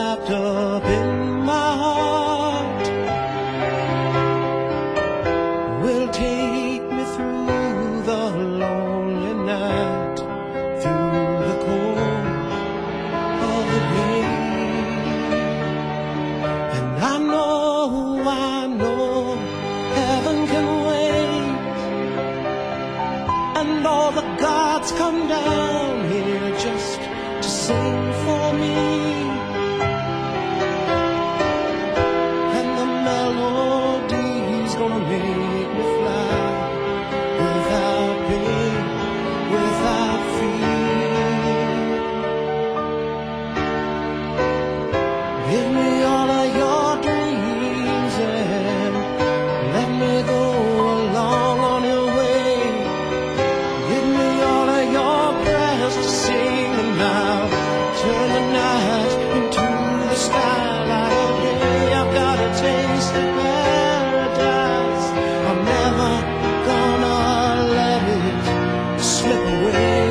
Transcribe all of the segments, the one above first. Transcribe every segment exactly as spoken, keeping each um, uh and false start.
wrapped up in my heart will take me through the lonely night, through the cold of the rain. And I know, I know heaven can wait, and all the gods come down here just to sing for me. And the melody's gonna make me fly without pain, without fear. Give me all of your dreams and let me go along on your way. Give me all of your prayers to sing, and I'll turn the night into the skylight of day. I've got a taste of paradise, I'm never gonna let it slip away.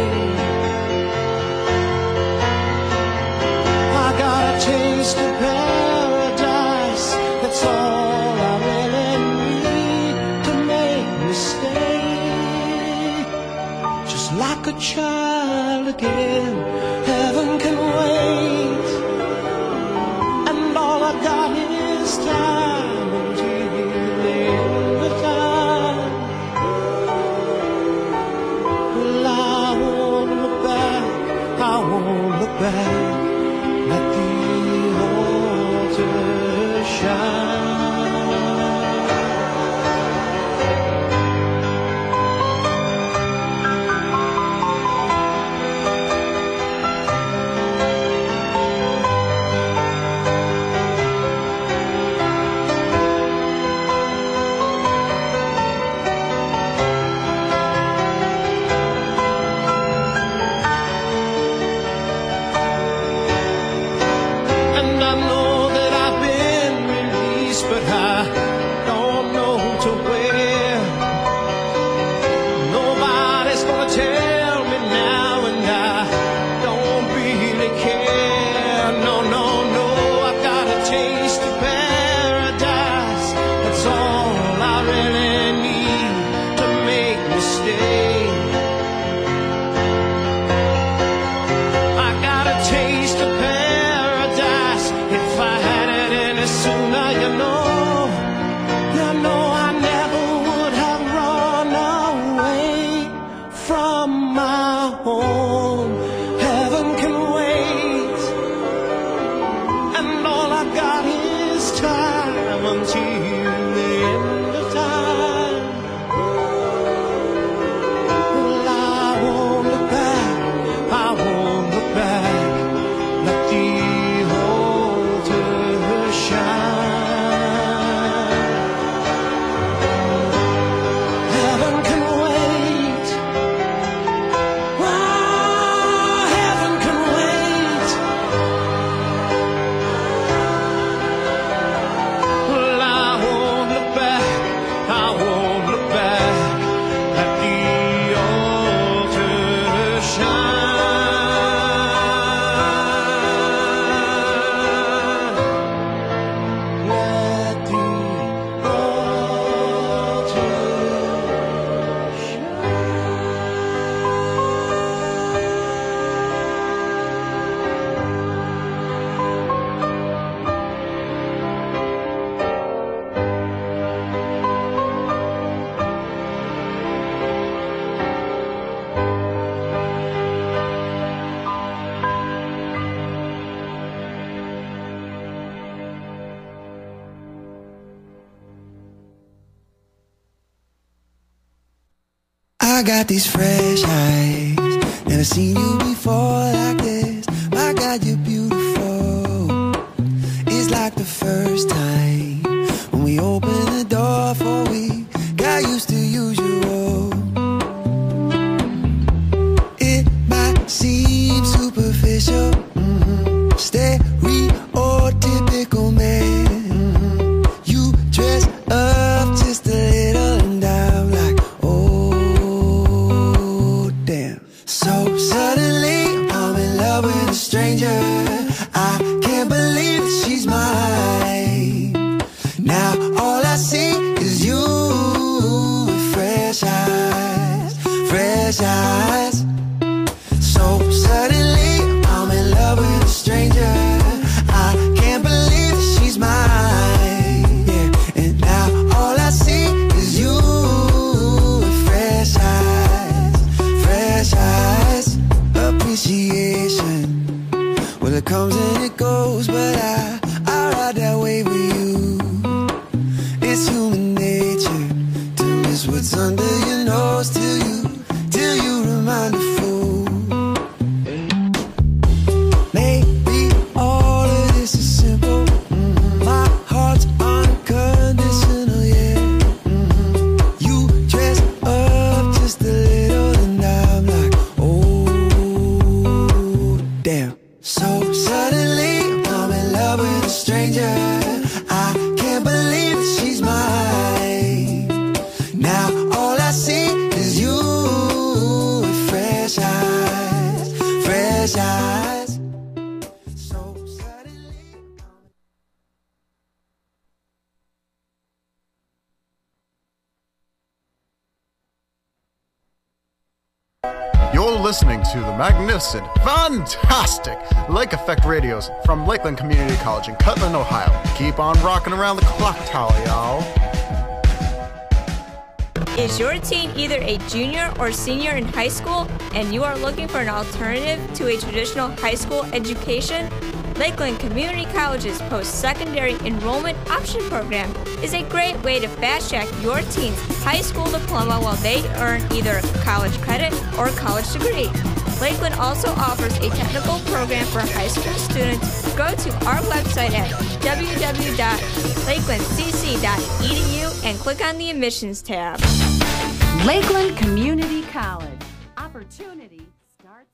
I got a taste of paradise, that's all I really need to make me stay. Just like a child again, heaven can wait, and all I got is time until the end of time. Well, I won't look back, I won't look back, let the altar shine. And I know that I've been released, but I don't know to where. Nobody's gonna tell me now, and I don't really care. No, no, no, I've got a taste of paradise, that's all I really need to make me stay. I got a taste of paradise, if I had it any sooner, you know, you know I never would have run away from my home. Heaven can wait, and all I got is time until the end of time. Well, I won't look back, I won't look back, let the altar shine. Heaven can wait, wow, heaven can wait. Well, I won't look back, I won't look back, let the altar shine. Let the altar shine. I got these fresh eyes, never seen you before like this. My God, you're beautiful. It's like the first time when we opened the door, for we got used to usual. It might seem superficial, mm-hmm, stereotypical man. Mm-hmm. You dress up just a little and I'm like, oh damn. So suddenly I'm in love with a stranger. I can't believe I, I ride that wave with you. It's human nature to miss what's under your nose till you, till you remind a fool. Maybe all of this is simple. Mm-hmm. My heart's unconditional, yeah. Mm-hmm. You dress up just a little and I'm like, oh, damn. So suddenly I'm in love with a stranger. I can't believe that she's mine. Now all I see is you with fresh eyes, fresh eyes. So suddenly You're listening to the magnificent, fantastic Lake Effect Radios from Lakeland Community College in Cutland, Ohio. Keep on rocking around the clock tower, y'all. Is your teen either a junior or senior in high school and you are looking for an alternative to a traditional high school education? Lakeland Community College's post-secondary enrollment option program is a great way to fast-track your teen's high school diploma while they earn either a college credit or a college degree. Lakeland also offers a technical program for high school students. Go to our website at w w w dot lakeland c c dot e d u and click on the admissions tab. Lakeland Community College. Opportunity starts.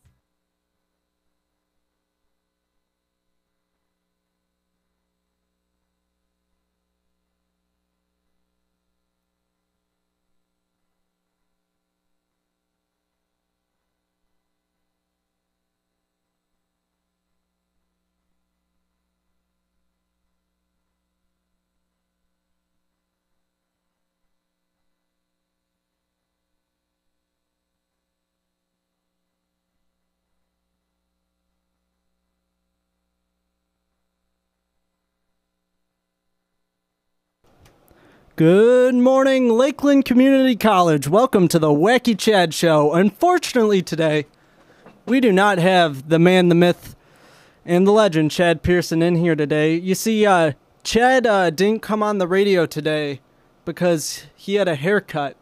Good morning, Lakeland Community College. Welcome to the Wacky Chad Show. Unfortunately today, we do not have the man, the myth, and the legend, Chad Pearson, in here today. You see, uh, Chad uh, didn't come on the radio today because he had a haircut.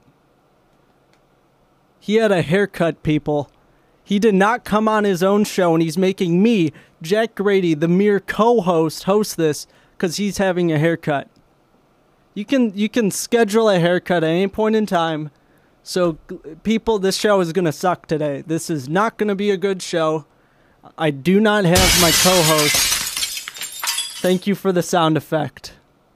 He had a haircut, people. He did not come on his own show, and he's making me, Jack Grady, the mere co-host, host this because he's having a haircut. You can you can schedule a haircut at any point in time. So, people, this show is going to suck today. This is not going to be a good show. I do not have my co-host. Thank you for the sound effect.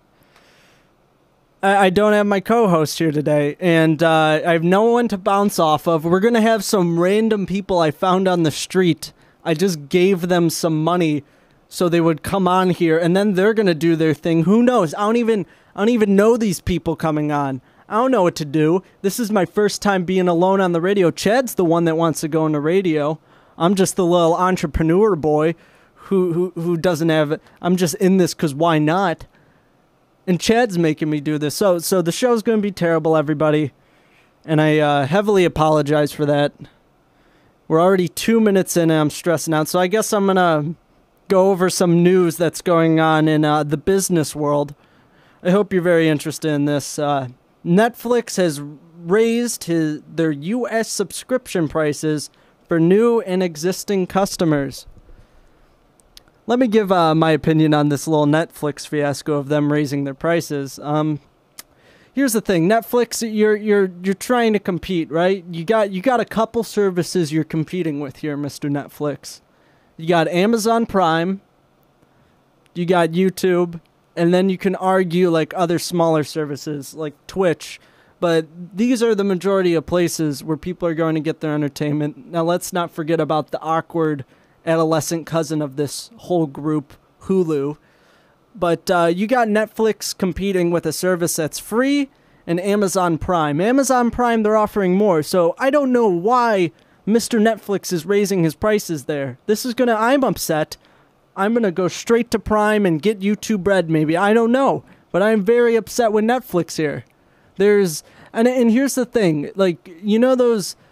I, I don't have my co-host here today, and uh, I have no one to bounce off of. We're going to have some random people I found on the street. I just gave them some money so they would come on here, and then they're going to do their thing. Who knows? I don't even... I don't even know these people coming on. I don't know what to do. This is my first time being alone on the radio. Chad's the one that wants to go on the radio. I'm just the little entrepreneur boy who who, who doesn't have... I'm just in this because why not? And Chad's making me do this. So so the show's going to be terrible, everybody. And I uh, heavily apologize for that. We're already two minutes in and I'm stressing out. So I guess I'm going to go over some news that's going on in uh, the business world. I hope you're very interested in this. Uh, Netflix has raised his, their U S subscription prices for new and existing customers. Let me give uh, my opinion on this little Netflix fiasco of them raising their prices. Um, here's the thing, Netflix, you're you're you're trying to compete, right? You got you got a couple services you're competing with here, Mister Netflix. You got Amazon Prime. You got YouTube. And then you can argue like other smaller services like Twitch. But these are the majority of places where people are going to get their entertainment. Now, let's not forget about the awkward adolescent cousin of this whole group, Hulu. But uh, you got Netflix competing with a service that's free and Amazon Prime. Amazon Prime, they're offering more. So I don't know why Mister Netflix is raising his prices there. This is going to... I'm upset. I'm going to go straight to Prime and get YouTube Red, maybe. I don't know. But I'm very upset with Netflix here. There's... And, and here's the thing. Like, you know those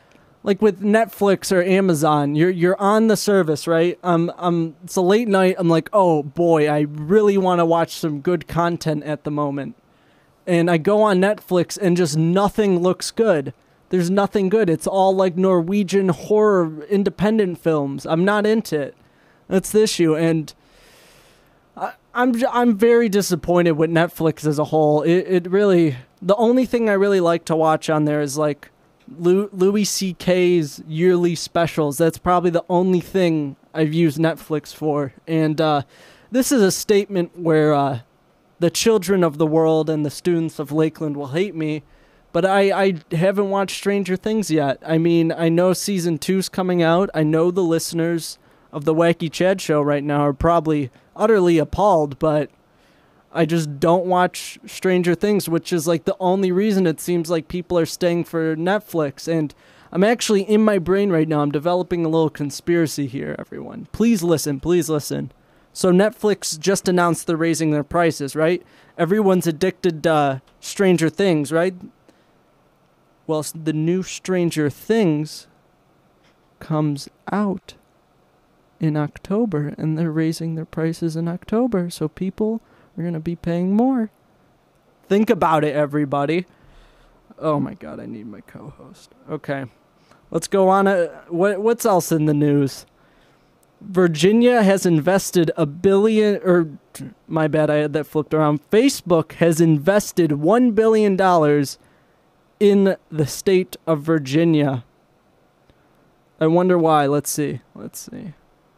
like with Netflix or Amazon, you're you're on the service, right? Um, um, it's a late night. I'm like, oh boy, I really want to watch some good content at the moment, and I go on Netflix, and just nothing looks good. There's nothing good. It's all like Norwegian horror independent films. I'm not into it. That's the issue, and I, I'm I'm very disappointed with Netflix as a whole. It it really, the only thing I really like to watch on there is like Lou, Louis C K's yearly specials. That's probably the only thing I've used Netflix for. And uh, this is a statement where uh, the children of the world and the students of Lakeland will hate me, but I, I haven't watched Stranger Things yet. I mean, I know season two's coming out. I know the listeners of the Wacky Chad Show right now are probably utterly appalled, but I just don't watch Stranger Things, which is like the only reason it seems like people are staying for Netflix. And I'm actually in my brain right now, I'm developing a little conspiracy here, everyone. Please listen, please listen. So Netflix just announced they're raising their prices, right? Everyone's addicted to uh, Stranger Things, right? Well, the new Stranger Things comes out in October, and they're raising their prices in October, so people are going to be paying more. Think about it, everybody. Oh my god, I need my co-host. Okay, let's go on. A, what What's else in the news? Virginia has invested a billion, or my bad, I had that flipped around. Facebook has invested one billion dollars in the state of Virginia. I wonder why. Let's see. Let's see.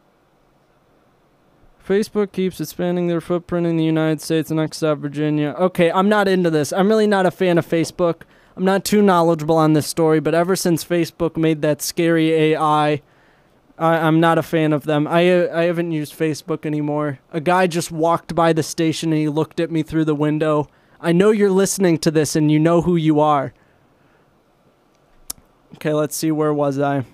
Facebook keeps expanding their footprint in the United States and next stop Virginia. Okay, I'm not into this. I'm really not a fan of Facebook. I'm not too knowledgeable on this story, but ever since Facebook made that scary A I, I, I'm not a fan of them. I I haven't used Facebook anymore. A guy just walked by the station and he looked at me through the window. I know you're listening to this and you know who you are. Okay, let's see. Where was I?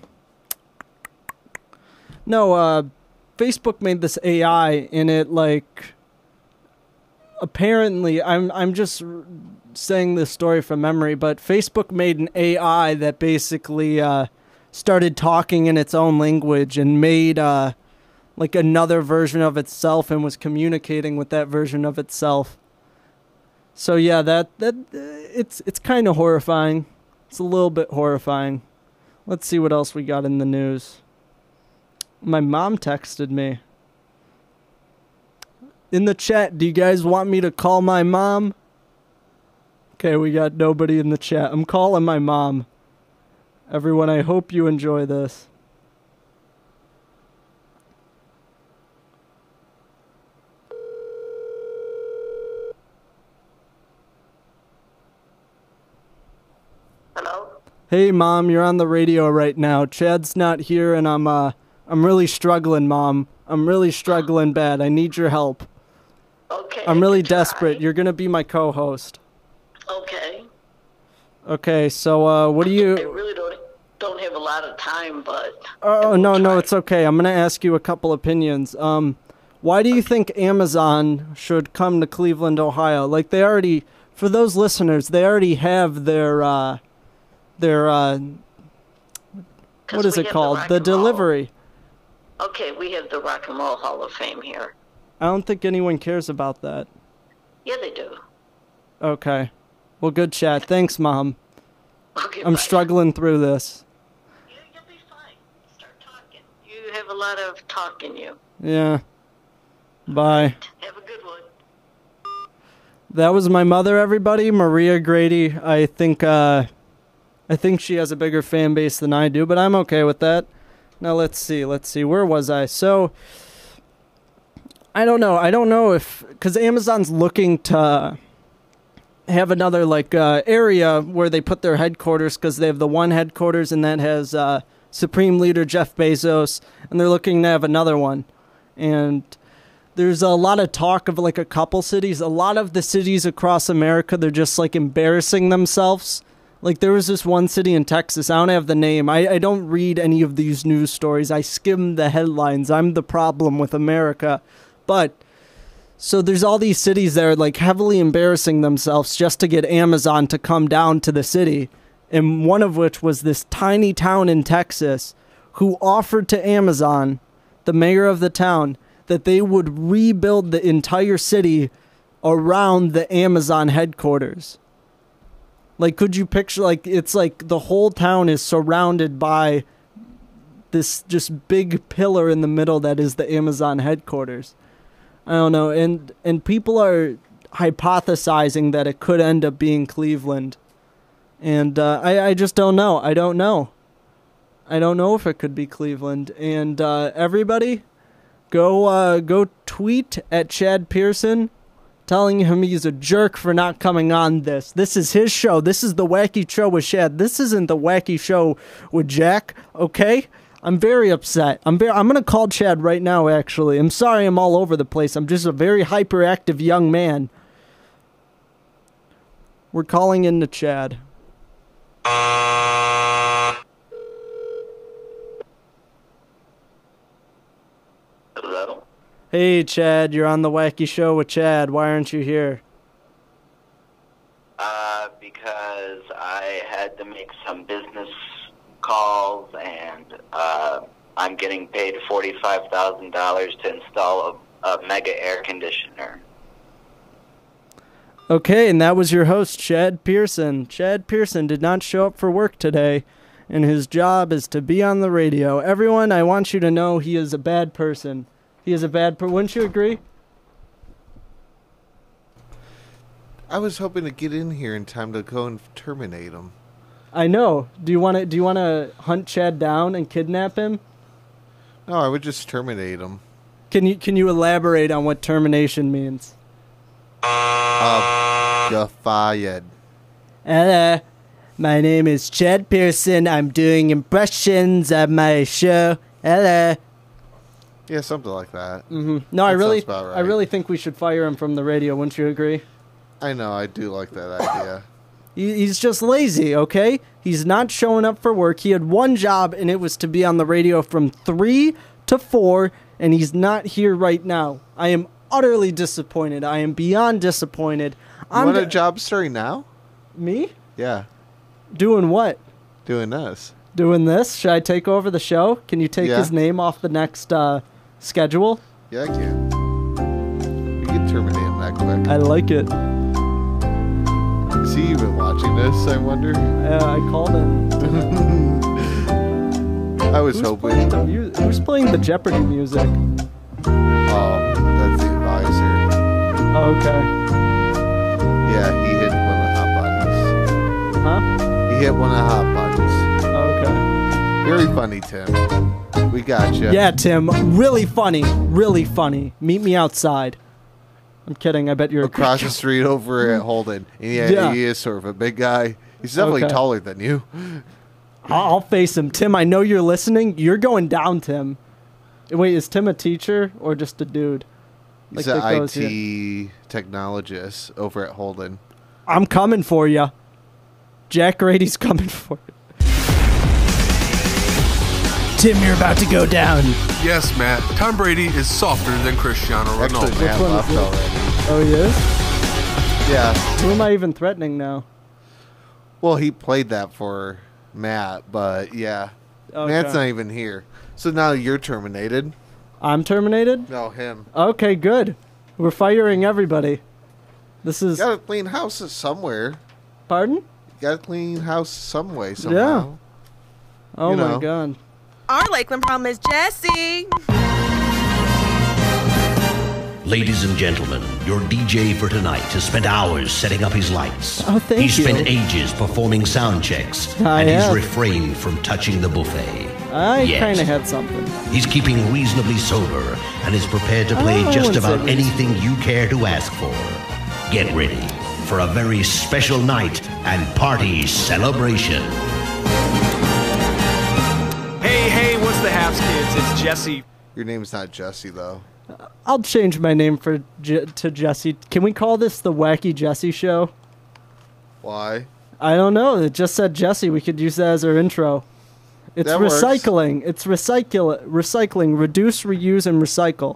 No, uh... Facebook made this A I, and it, like, apparently, I'm I'm just saying this story from memory, but Facebook made an A I that basically uh, started talking in its own language and made, uh, like, another version of itself and was communicating with that version of itself. So, yeah, that, that uh, it's, it's kind of horrifying. It's a little bit horrifying. Let's see what else we got in the news. My mom texted me. In the chat, do you guys want me to call my mom? Okay, we got nobody in the chat. I'm calling my mom. Everyone, I hope you enjoy this. Hello? Hey, Mom, you're on the radio right now. Chad's not here, and I'm, uh... I'm really struggling, Mom. I'm really struggling bad. I need your help. Okay. I'm really try. desperate. You're going to be my co-host. Okay. Okay, so uh, what do you... I really don't don't have a lot of time, but... Oh, no, no, it's okay. I'm going to ask you a couple opinions. Um, why do you think Amazon should come to Cleveland, Ohio? Like, they already... For those listeners, they already have their... Uh, their... Uh, what is it called? The, the delivery. Okay, we have the Rock and Roll Hall of Fame here. I don't think anyone cares about that. Yeah, they do. Okay. Well, good chat. Thanks, Mom. Okay, I'm bye. struggling through this. You, you'll be fine. Start talking. You have a lot of talk in you. Yeah. Bye. Have a good one. That was my mother, everybody. Maria Grady. I think, uh... I think she has a bigger fan base than I do, but I'm okay with that. Now, let's see. Let's see. Where was I? So... I don't know. I don't know if... Because Amazon's looking to have another, like, uh, area where they put their headquarters, because they have the one headquarters, and that has uh, Supreme Leader Jeff Bezos, and they're looking to have another one. And there's a lot of talk of, like, a couple cities. A lot of the cities across America, they're just, like, embarrassing themselves. Like, there was this one city in Texas. I don't have the name. I, I don't read any of these news stories. I skim the headlines. I'm the problem with America. But, so there's all these cities that are, like, heavily embarrassing themselves just to get Amazon to come down to the city. and one of which was this tiny town in Texas who offered to Amazon, the mayor of the town, that they would rebuild the entire city around the Amazon headquarters. Like, could you picture, like, it's like the whole town is surrounded by this just big pillar in the middle that is the Amazon headquarters. I don't know, and and people are hypothesizing that it could end up being Cleveland. And uh, I, I just don't know. I don't know. I don't know if it could be Cleveland. And uh, everybody, go uh, go tweet at Chad Pearson, telling him he's a jerk for not coming on this. This is his show. This is the Wacky Show with Chad. This isn't the Wacky Show with Jack, okay? I'm very upset. I'm very, I'm going to call Chad right now, actually. I'm sorry I'm all over the place. I'm just a very hyperactive young man. We're calling in to Chad. Hello? Hey, Chad, you're on the Wacky Show with Chad. Why aren't you here? Uh, because I had to make some business calls, and uh, I'm getting paid forty-five thousand dollars to install a, a mega air conditioner. Okay, and that was your host, Chad Pearson. Chad Pearson did not show up for work today, and his job is to be on the radio. Everyone, I want you to know he is a bad person. He is a bad person. Wouldn't you agree? I was hoping to get in here in time to go and terminate him. I know. Do you want to? Do you want to hunt Chad down and kidnap him? No, I would just terminate him. Can you Can you elaborate on what termination means? Uh, you're fired. Hello, my name is Chad Pearson. I'm doing impressions of my show. Hello. Yeah, something like that. Mm-hmm. No, That I really, sounds about right. I really think we should fire him from the radio. Wouldn't you agree? I know, I do like that idea. He, he's just lazy, okay? He's not showing up for work. He had one job, and it was to be on the radio from three to four, and he's not here right now. I am utterly disappointed. I am beyond disappointed. You I'm want d- a job starting now? Me? Yeah, Doing what? doing this. Doing this? Should I take over the show? Can you take Yeah. his name off the next uh, schedule? Yeah, I can. We can terminate him that quick. I like it. See, you've been watching this, I wonder? Uh, I called him. I was Who's hoping. playing, the mu- who's playing the Jeopardy music? Oh, that's the advisor. Oh, okay. Yeah, he hit one of the hot buttons. Huh? He hit one of the hot buttons. Okay. Very funny, Tim. We got you. Yeah, Tim. Really funny. Really funny. Meet me outside. I'm kidding. I bet you're Across the street over at Holden. And yeah, Yeah. he is sort of a big guy. He's definitely Okay. taller than you. I'll I'll face him. Tim, I know you're listening. You're going down, Tim. Wait, is Tim a teacher or just a dude? He's that an I goes here. T technologist over at Holden. I'm coming for you. Jack Grady's coming for you. Tim, you're about to go down. Yes, Matt. Tom Brady is softer than Cristiano Actually, Ronaldo. Matt one is left it? already. Oh, he is? Yeah. Who am I even threatening now? Well, he played that for Matt, but yeah. Okay. Matt's not even here. So now you're terminated. I'm terminated? No, him. Okay, good. We're firing everybody. This is... You gotta clean houses somewhere. Pardon? You gotta clean house some way, somehow. Oh, You my know. God. Our Lakeland prom is Jesse. Ladies and gentlemen, your D J for tonight has spent hours setting up his lights. Oh, thank He's you. spent ages performing sound checks, I and have. he's refrained from touching the buffet. I Yet, kind of had something. He's keeping reasonably sober and is prepared to play Oh, I just wouldn't say about anything you care to ask for. Get ready for a very special night and party celebration. Hey, hey, what's the haps, kids? It's Jesse. Your name's not Jesse, though. I'll change my name for J- to Jesse. Can we call this the Wacky Jesse Show? Why? I don't know. It just said Jesse. We could use that as our intro. It's That works. recycling. It's recycle. Recycling. Reduce, reuse, and recycle.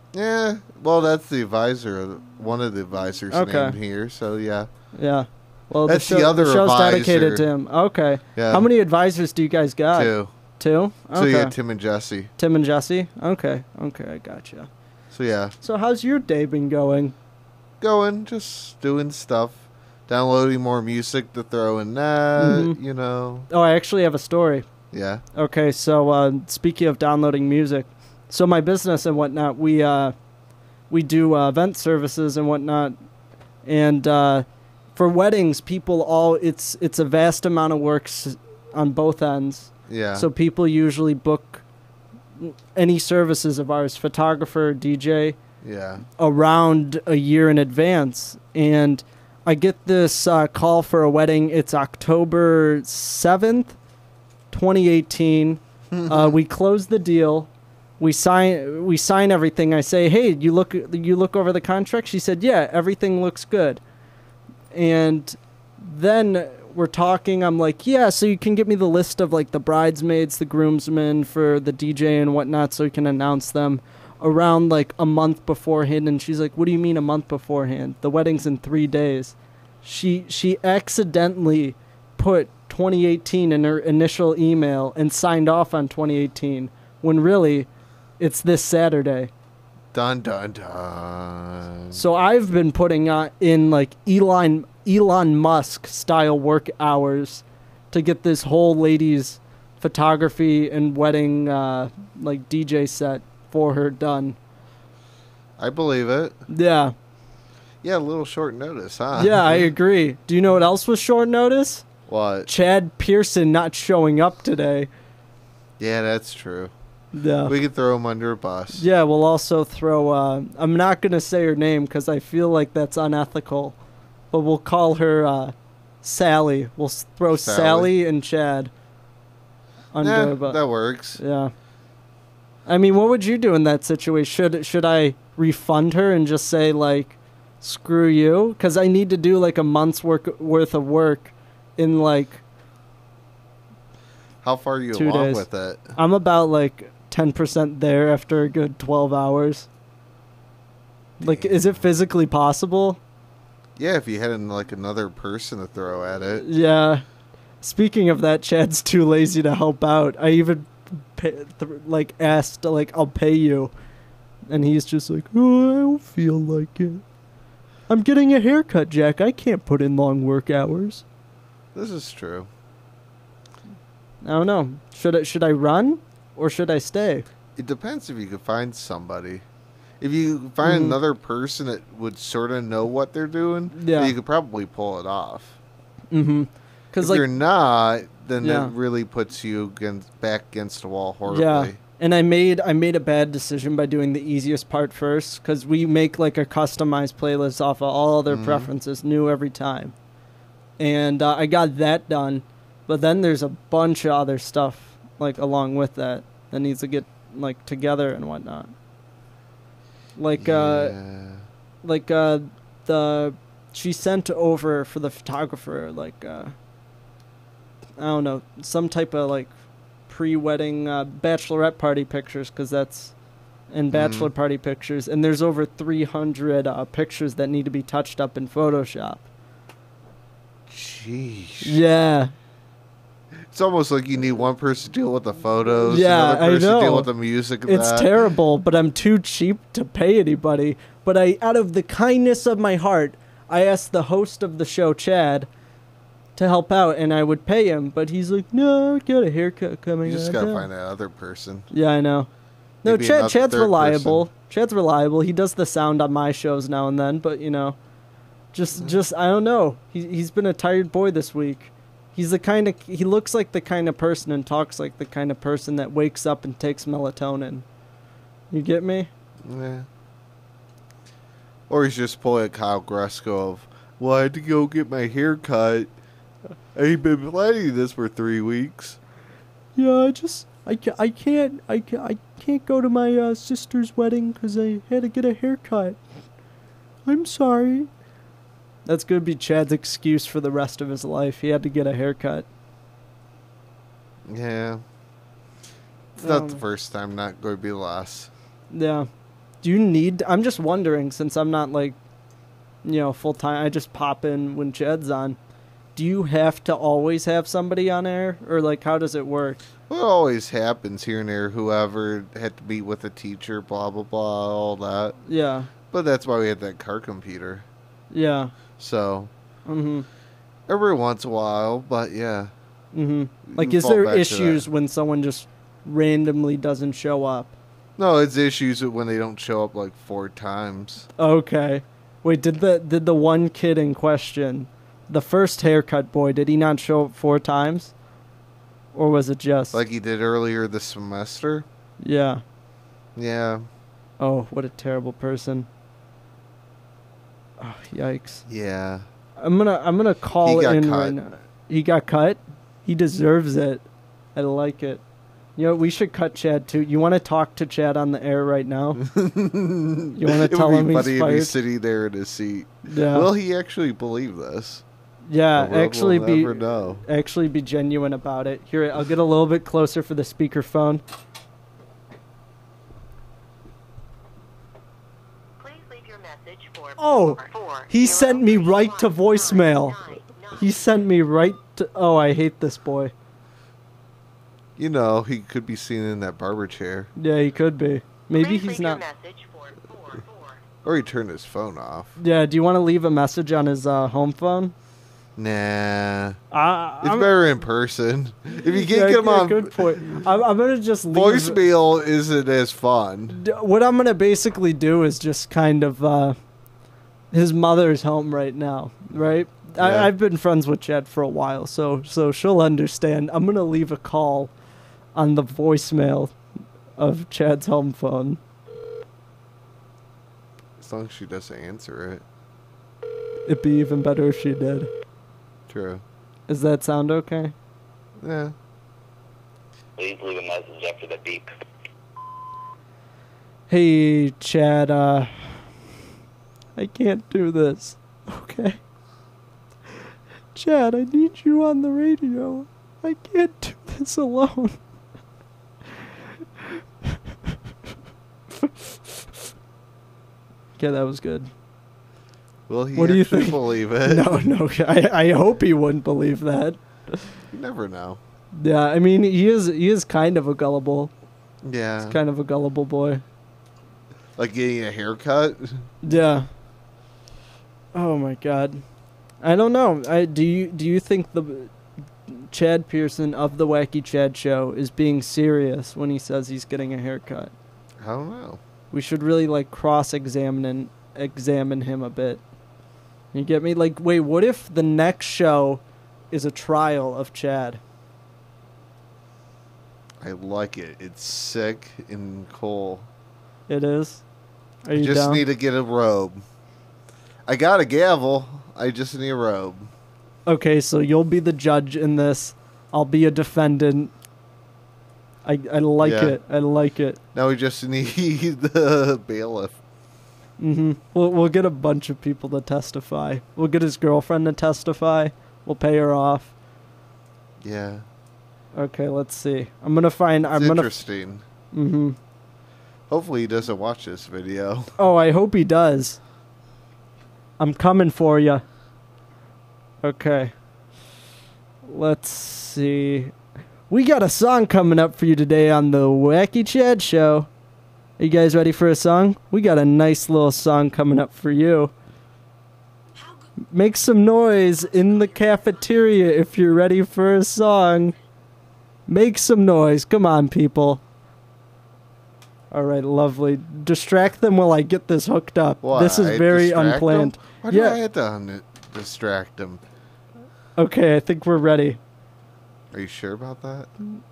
Yeah, well, that's the advisor, one of the advisors Okay. named here, so yeah. Yeah. Well, That's the, the show, other the show's dedicated advisor. to him. Okay. Yeah. How many advisors do you guys got? Two. Two? Okay. So you got Tim and Jesse. Tim and Jesse? Okay. Okay, I gotcha. So yeah. So how's your day been going? Going, just doing stuff. Downloading more music to throw in that, Mhm. you know. Oh, I actually have a story. Yeah. Okay, so uh, speaking of downloading music, so my business and whatnot, we uh, we do uh, event services and whatnot, and uh, for weddings, people all it's it's a vast amount of work s- on both ends. Yeah. So people usually book any services of ours, photographer, D J, Yeah. around a year in advance, and I get this uh, call for a wedding. It's October seventh. twenty eighteen. uh, we close the deal. We sign. We sign everything. I say, "Hey, you look. You look over the contract." She said, "Yeah, everything looks good." And then we're talking. I'm like, "Yeah, so you can get me the list of like the bridesmaids, the groomsmen for the D J and whatnot, so you can announce them around like a month beforehand." And she's like, "What do you mean a month beforehand? The wedding's in three days." She she accidentally put twenty eighteen in her initial email and signed off on twenty eighteen when really it's this Saturday. Dun dun dun. So I've been putting on in like Elon Elon Musk style work hours to get this whole lady's photography and wedding uh, like D J set for her done. I believe it. Yeah. Yeah, a little short notice, huh? Yeah, I agree. Do you know what else was short notice? What? Chad Pearson not showing up today. Yeah, that's true. Yeah. We could throw him under a bus. Yeah, we'll also throw, uh, I'm not going to say her name because I feel like that's unethical, but we'll call her uh, Sally. We'll s- throw Sally. Sally and Chad under Yeah, a bus. that works. Yeah. I mean, what would you do in that situation? Should, should I refund her and just say, like, screw you? Because I need to do, like, a month's work worth of work in, like, How far are you two along days. with it? I'm about, like, ten percent there after a good twelve hours. Like, is it physically possible? Yeah, if you had like another person to throw at it. Yeah. Speaking of that, Chad's too lazy to help out. I even, pay, th- like, asked, like, I'll pay you. And he's just like, oh, I don't feel like it. I'm getting a haircut, Jack. I can't put in long work hours. This is true. I don't know. Should I, should I run or should I stay? It depends if you could find somebody. If you find Mhm. another person that would sort of know what they're doing, Yeah. then you could probably pull it off. Mm-hmm. If Because, like, you're not, then Yeah. it really puts you against, back against the wall horribly. yeah. And I made I made a bad decision by doing the easiest part first, because we make like a customized playlist off of all their Mhm. preferences, new every time. And uh, I got that done, but then there's a bunch of other stuff like along with that that needs to get like together and whatnot. Like uh, Yeah. like uh, the she sent over for the photographer like uh, I don't know, some type of like pre-wedding uh, bachelorette party pictures, because that's and bachelor Mhm. party pictures, and there's over three hundred uh, pictures that need to be touched up in Photoshop. Jeez. Yeah. It's almost like you need one person to deal with the photos, Yeah, another I person to deal know. with the music. And It's that. terrible, but I'm too cheap to pay anybody. But I, out of the kindness of my heart, I asked the host of the show, Chad, to help out, and I would pay him. But he's like, "No, I got a haircut coming." You just up gotta now." find that other person. Yeah, I know. No, Maybe Chad, another Chad's third reliable. person. Chad's reliable. He does the sound on my shows now and then, but you know, Mm-hmm. just, just I don't know. He he's been a tired boy this week. He's the kind of he looks like the kind of person and talks like the kind of person that wakes up and takes melatonin. You get me? Yeah. Or he's just pulling a Kyle Grusko of, well, I had to go get my hair cut. I've been planning this for three weeks. Yeah, I just I, ca- I can't I, ca- I can't go to my uh, sister's wedding because I had to get a haircut. I'm sorry. That's going to be Chad's excuse for the rest of his life. He had to get a haircut. Yeah. It's not the Um, first time, not going to be the last. Yeah. Do you need... I'm just wondering, since I'm not, like, you know, full-time. I just pop in when Chad's on. do you have to always have somebody on air, or like how does it work? Well, it always happens here and there. Whoever had to meet with a teacher, blah blah blah, all that. Yeah. But that's why we had that car computer. Yeah. So. Mhm. Every once in a while, but yeah. Mhm. You Like, can is fall there back to issues that. when someone just randomly doesn't show up? No, it's issues when they don't show up like four times. Okay. Wait, did the did the one kid in question, the first haircut boy, did he not show up four times? Or was it just Like he did earlier this semester? Yeah. Yeah. Oh, what a terrible person. Oh, yikes. Yeah. I'm gonna I'm gonna call He got in cut. right now. He got cut? He deserves it. I like it. You know, we should cut Chad too. You want to talk to Chad on the air right now? You want to It tell would him be he's funny if fired? he's sitting there in his seat. Yeah. Will he actually believe this? Yeah, The world actually will be never know. actually be genuine about it. Here, I'll get a little bit closer for the speakerphone. Oh, he sent me right to voicemail. He sent me right to. Oh, I hate this boy. You know, he could be seen in that barber chair. Yeah, he could be. Maybe he's not. Or he turned his phone off. Yeah, do you want to leave a message on his uh, home phone? Nah. Uh, it's I'm- better in person. If you Yeah, can't get him yeah, on good point. I'm, I'm gonna just leave. voicemail, isn't as fun. D- What I'm gonna basically do is just kind of. Uh, his mother's home right now, right? Yeah. I, I've been friends with Chad for a while, so so she'll understand. I'm gonna leave a call on the voicemail of Chad's home phone. As long as she doesn't answer it. It'd be even better if she did. True. Does that sound okay? Yeah. Please leave a message after the beep. Hey, Chad, uh, I can't do this. Okay. Chad, I need you on the radio. I can't do this alone. Okay, that was good. Well, he what do you actually think? believe it. No, no, I, I hope he wouldn't believe that. You never know. Yeah, I mean, he is he is kind of a gullible. Yeah. He's kind of a gullible boy. Like getting a haircut? Yeah. Oh my God, I don't know. I do you do you think the Chad Pearson of the Wacky Chad Show is being serious when he says he's getting a haircut? I don't know. We should really like cross-examine examine him a bit. You get me? Like, wait, what if the next show is a trial of Chad? I like it. It's sick and cool. It is. Are I you just down? need to get a robe. I got a gavel. I just need a robe. Okay, so you'll be the judge in this. I'll be a defendant. I I like Yeah. it. I like it. Now we just need the bailiff. Mm-hmm. We'll we'll get a bunch of people to testify. We'll get his girlfriend to testify. We'll pay her off. Yeah. Okay, let's see. I'm gonna find. It's I'm gonna. interesting. Mm-hmm. Hopefully he doesn't watch this video. Oh, I hope he does. I'm coming for you. Okay. Let's see. We got a song coming up for you today on the Wacky Chad Show. Are you guys ready for a song? We got a nice little song coming up for you. Make some noise in the cafeteria if you're ready for a song. Make some noise. Come on, people. All right, lovely. Distract them while I get this hooked up. Why, This is very distract unplanned. him? Why yeah. do I have to un- distract him? Okay, I think we're ready. Are you sure about that?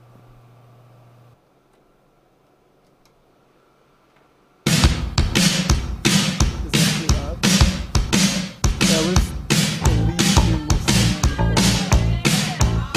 That was the least seamless thing on the planet.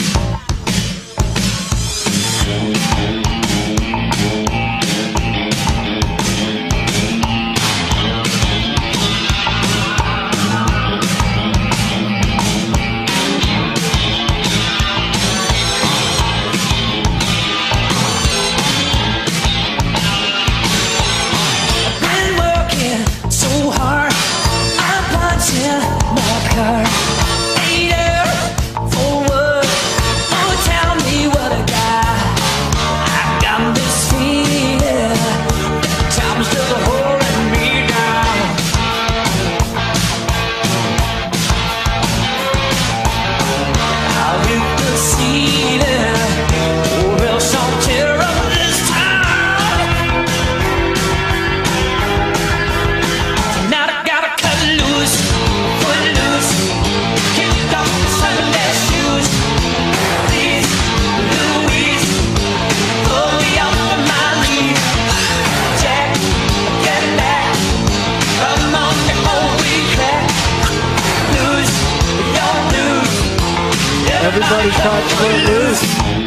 Everybody cut Footloose.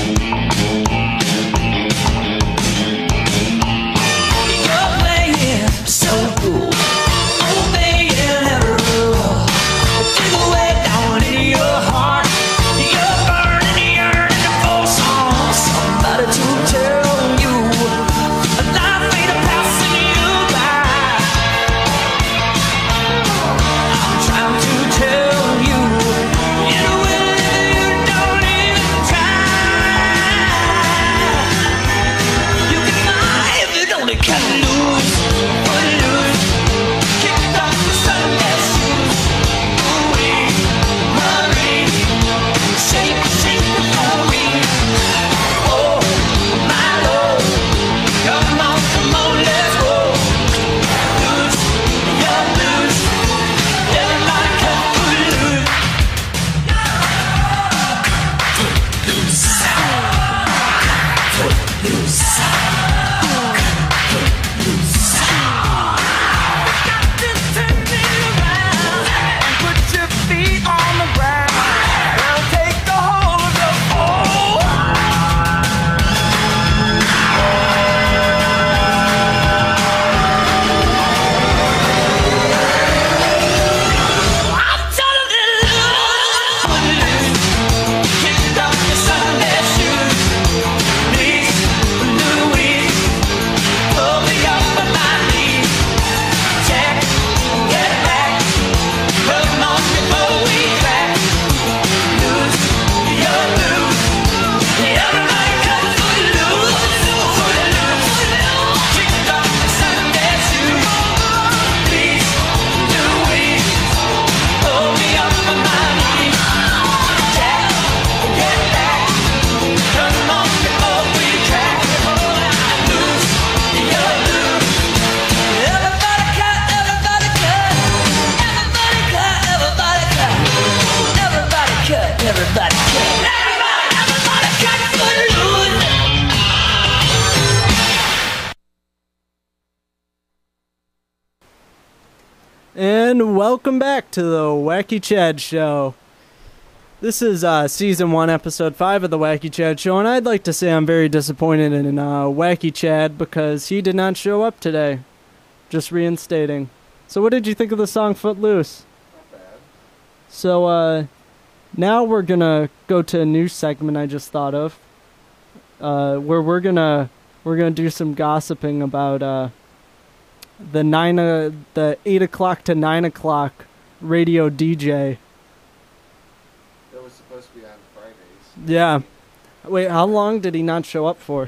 And welcome back to the Wacky Chad Show. This is uh, Season one, Episode five of the Wacky Chad Show, and I'd like to say I'm very disappointed in uh, Wacky Chad because he did not show up today. Just reinstating. So what did you think of the song Footloose? Not bad. So uh, now we're going to go to a new segment I just thought of, uh, where we're going to we're gonna do some gossiping about... Uh, The nine, uh, the eight o'clock to nine o'clock radio D J. That was supposed to be on Fridays. Yeah. Wait, how long did he not show up for?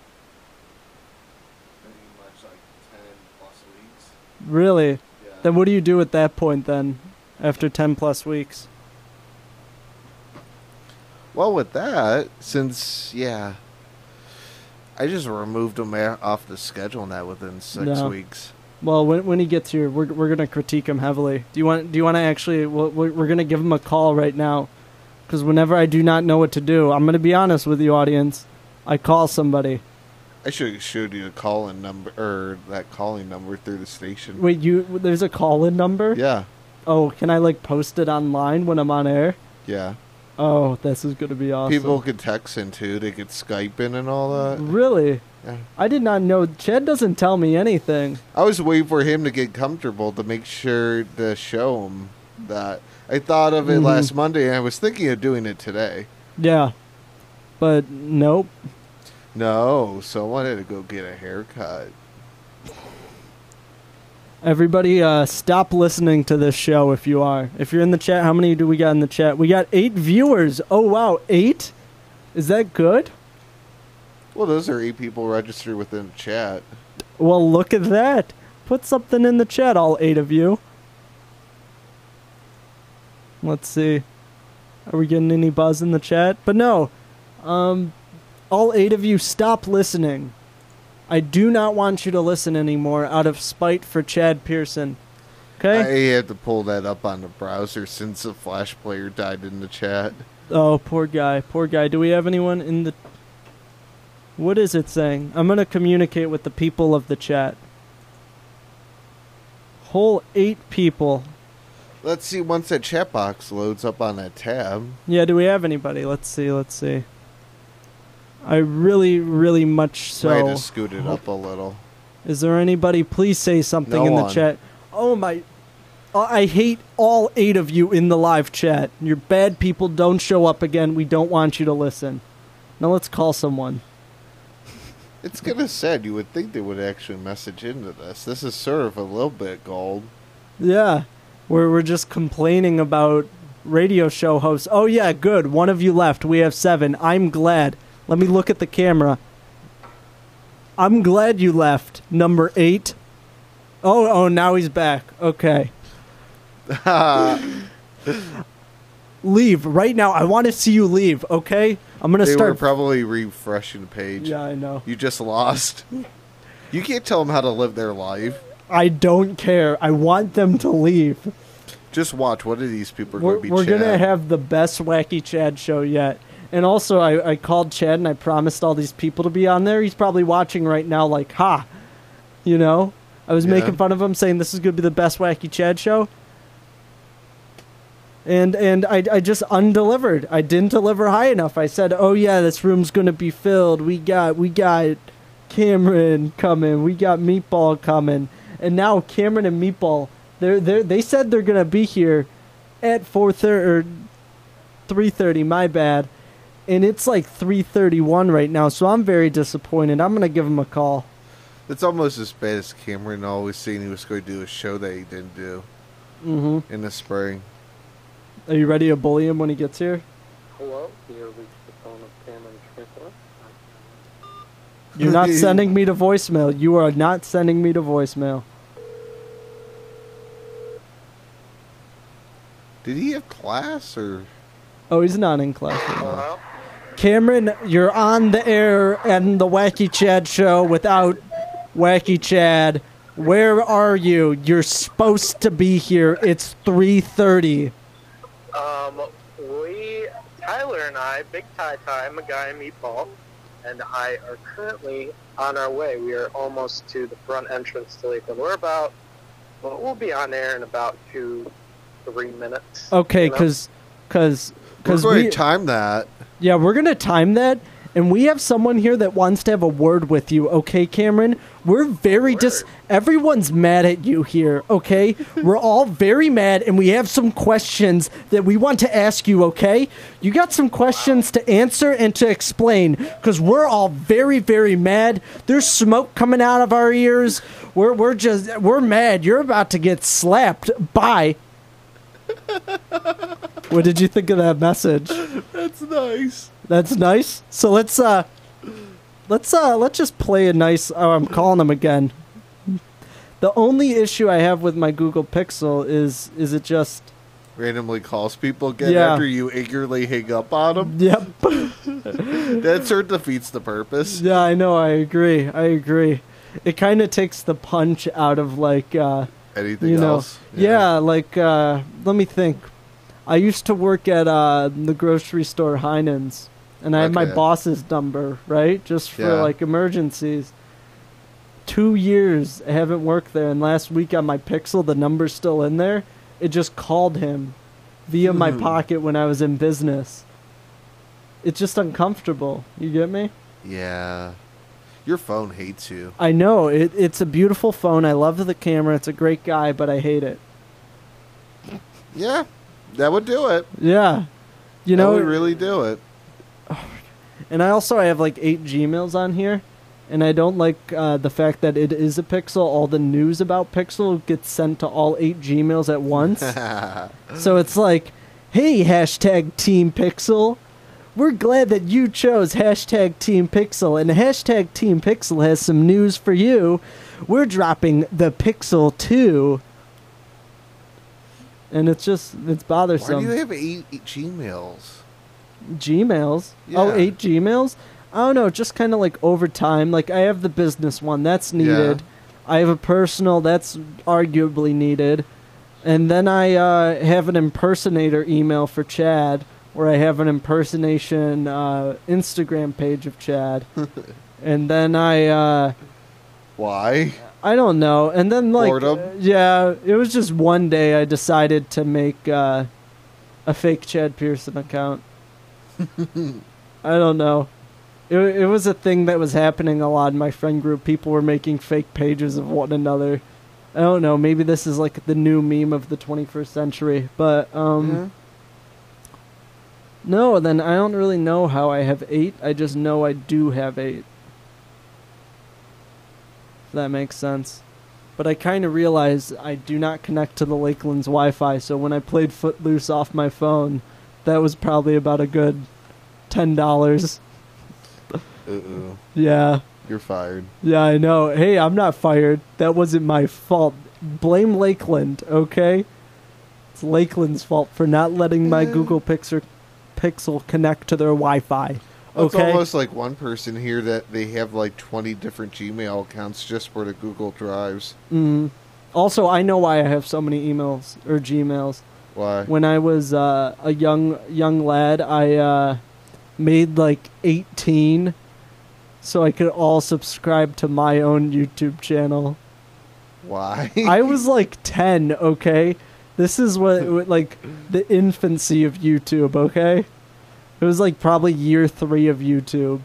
Pretty much like ten plus weeks. Really? Yeah. Then what do you do at that point then, after ten plus weeks? Well, with that, since yeah, I just removed him a- off the schedule now within six No. weeks. Well, when when he gets here, we're we're gonna critique him heavily. Do you want do you want to actually? We're we're gonna give him a call right now, because whenever I do not know what to do, I'm gonna be honest with you, audience. I call somebody. I should have showed you a call-in number or that calling number through the station. Wait, you there's a call-in number? Yeah. Oh, can I like post it online when I'm on air? Yeah. Oh, this is gonna be awesome. People could text in too. They could Skype in and all that. Really? Yeah. I did not know. Chad doesn't tell me anything. I was waiting for him to get comfortable to make sure to show him that. I thought of it Mhm. last Monday, and I was thinking of doing it today. Yeah. But nope. No, so I wanted to go get a haircut. Everybody, uh, stop listening to this show if you are. If you're in the chat, how many do we got in the chat? We got eight viewers. Oh, wow. Eight? Is that good? Well, those are eight people registered within the chat. Well, look at that. Put something in the chat, all eight of you. Let's see. Are we getting any buzz in the chat? But no. Um, all eight of you, stop listening. I do not want you to listen anymore out of spite for Chad Pearson. Okay? I had to pull that up on the browser since the Flash player died in the chat. Oh, poor guy. Poor guy. Do we have anyone in the... What is it saying? I'm going to communicate with the people of the chat. Whole eight people. Let's see once that chat box loads up on that tab. Yeah, do we have anybody? Let's see, let's see. I really, really much so. Might have scooted up a little. Is there anybody? Please say something No in the one. chat. Oh my... Uh, I hate all eight of you in the live chat. You're bad people. Don't show up again. We don't want you to listen. Now let's call someone. It's kind of sad. You would think they would actually message into this. This is sort of a little bit gold. Yeah. We're, we're just complaining about radio show hosts. Oh yeah, good. One of you left. We have seven. I'm glad. Let me look at the camera. I'm glad you left. Number eight. Oh, oh, now he's back. Okay. Leave right now. I want to see you leave, okay? I'm going to They start... were probably refreshing the page. Yeah, I know. You just lost. You can't tell them how to live their life. I don't care. I want them to leave. Just watch. What are these people We're, going to be we're Chad? going to have the best Wacky Chad show yet. And also, I, I called Chad and I promised all these people to be on there. He's probably watching right now like, ha. You know? I was Yeah. making fun of him, saying this is going to be the best Wacky Chad show. And and I, I just undelivered. I didn't deliver high enough. I said, oh yeah, this room's going to be filled. We got we got Cameron coming. We got Meatball coming. And now Cameron and Meatball, they're, they're, they said they're going to be here at four thirty or three thirty, my bad. And it's like three thirty-one right now, so I'm very disappointed. I'm going to give him a call. It's almost as bad as Cameron always saying he was going to do a show that he didn't do Mm-hmm. in the spring. Are you ready to bully him when he gets here? Hello, you reached the phone of Cameron Strickler. You're not sending me to voicemail. You are not sending me to voicemail. Did he have class or? Oh, he's not in class right now. Cameron, you're on the air and the Wacky Chad show without Wacky Chad. Where are you? You're supposed to be here. It's three thirty. Um, we, Tyler and I, Big Ty Ty, I'm a guy in Meatball, and I are currently on our way. We are almost to the front entrance to Lakeland. We're about, well, we'll be on air in about two, three minutes. Okay, you know? because because because We're going we to time that. Yeah, we're gonna time that, and we have someone here that wants to have a word with you. Okay, Cameron, we're very dis. Everyone's mad at you here. Okay, we're all very mad, and we have some questions that we want to ask you. Okay, you got some questions to answer and to explain, because we're all very, very mad. There's smoke coming out of our ears. We're we're just we're mad. You're about to get slapped. Bye. What did you think of that message? That's nice. That's nice. So let's uh let's uh let's just play a nice oh I'm calling him again. The only issue I have with my Google Pixel is is it just Randomly calls people again Yeah. after you eagerly hang up on them. Yep. That sort of defeats the purpose. Yeah, I know, I agree. I agree. It kind of takes the punch out of like uh Anything you know, else? Yeah, like uh let me think. I used to work at uh the grocery store Heinen's, and I had my Okay. boss's number, right? Just for Yeah. like emergencies. Two years I haven't worked there, and last week on my Pixel, the number's still in there. It just called him via my Hmm. pocket when I was in business. It's just uncomfortable. You get me? Yeah. Your phone hates you. I know. It, it's a beautiful phone. I love the camera. It's a great guy, but I hate it. Yeah. That would do it. Yeah. You That know, would really do it. and I also I have like eight Gmails on here, and I don't like uh, the fact that it is a Pixel. All the news about Pixel gets sent to all eight Gmails at once. So it's like, hey, hashtag Team Pixel. We're glad that you chose hashtag Team Pixel, and hashtag Team Pixel has some news for you. We're dropping the Pixel two. And it's just, it's bothersome. Why do you have eight, eight Gmails? Gmails? Oh, Yeah. eight Gmails? I don't know, just kind of like over time. Like, I have the business one, that's needed. I have a personal, that's arguably needed. And then I uh, have an impersonator email for Chad, where I have an impersonation uh, Instagram page of Chad. And then I... Uh, Why? I don't know. And then, like, Boredom? uh, yeah, it was just one day I decided to make uh, a fake Chad Pearson account. I don't know. It, it was a thing that was happening a lot in my friend group. People were making fake pages of one another. I don't know. Maybe this is like the new meme of the twenty-first century. But, um... Mm-hmm. no, then I don't really know how I have eight. I just know I do have eight. If that makes sense. But I kind of realized I do not connect to the Lakeland's Wi-Fi, so when I played Footloose off my phone, that was probably about a good ten dollars. Uh-oh. Yeah. You're fired. Yeah, I know. Hey, I'm not fired. That wasn't my fault. Blame Lakeland, okay? It's Lakeland's fault for not letting my Google Pixel Pixel connect to their Wi-Fi. It's Okay. almost like one person here that they have like twenty different Gmail accounts just for the Google Drives. Mm. Also, I know why I have so many emails or Gmails. Why? When I was uh, a young young lad, I uh, made like eighteen, so I could all subscribe to my own YouTube channel. Why? I was like ten. Okay, this is what what, like the infancy of YouTube. Okay. It was like probably year three of YouTube.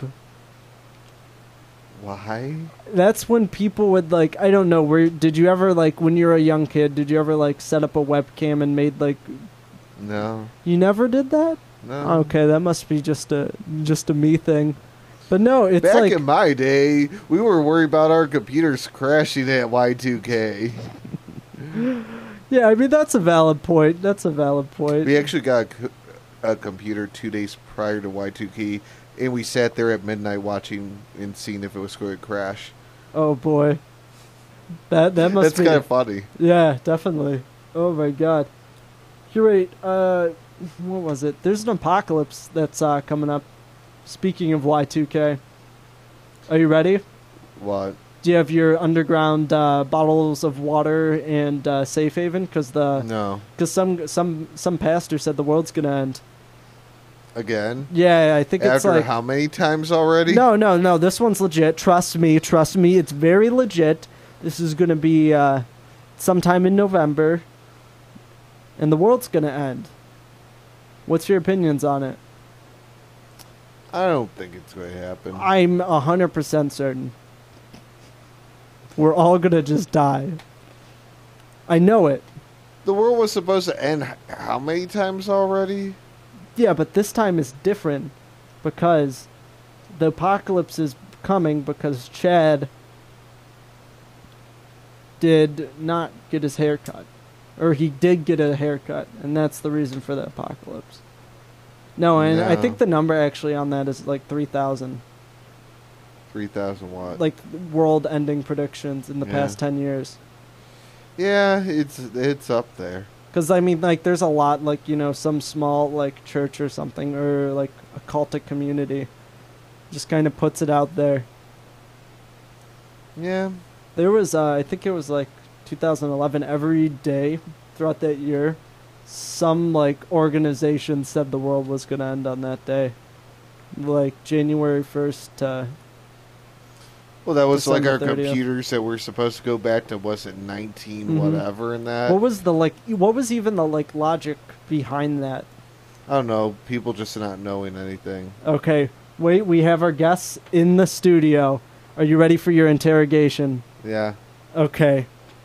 Why? That's when people would like, I don't know, where did you ever like, when you were a young kid, did you ever like set up a webcam and made like... No. You never did that? No. Okay, that must be just a just a me thing. But no, it's Back like... in my day, we were worried about our computers crashing at Y two K. Yeah, I mean, that's a valid point. That's a valid point. We actually got a, co- a computer two days prior to Y two K, and we sat there at midnight watching and seeing if it was going to crash. Oh boy, that that must That's be kind of funny. Yeah, definitely. Oh my god. You're right. Uh, what was it? There's an apocalypse that's uh, coming up. Speaking of Y two K, are you ready? What? Do you have your underground uh, bottles of water and uh, safe haven? Because the no, because some some some pastor said the world's gonna end. Again? Yeah, I think it's After like... how many times already? No, no, no. This one's legit. Trust me. Trust me. It's very legit. This is going to be uh, sometime in November. And the world's going to end. What's your opinions on it? I don't think it's going to happen. I'm one hundred percent certain. We're all going to just die. I know it. The world was supposed to end h- how many times already? Yeah, but this time is different because the apocalypse is coming because Chad did not get his hair cut. Or he did get a haircut, and that's the reason for the apocalypse. No, and I No. think the number actually on that is like three thousand. three thousand what? Like world-ending predictions in the Yeah. past ten years. Yeah, it's it's up there. Because, I mean, like, there's a lot, like, you know, some small, like, church or something, or, like, a cultic community just kind of puts it out there. Yeah. There was, uh, I think it was, like, two thousand eleven, every day throughout that year, some, like, organization said the world was going to end on that day. Like, January first to... Well, that was like our December thirtieth. computers that were supposed to go back to, was it nineteen Mhm. whatever in that? What was the, like, what was even the, like, logic behind that? I don't know. People just not knowing anything. Okay, wait, we have our guests in the studio. Are you ready for your interrogation? Yeah. Okay.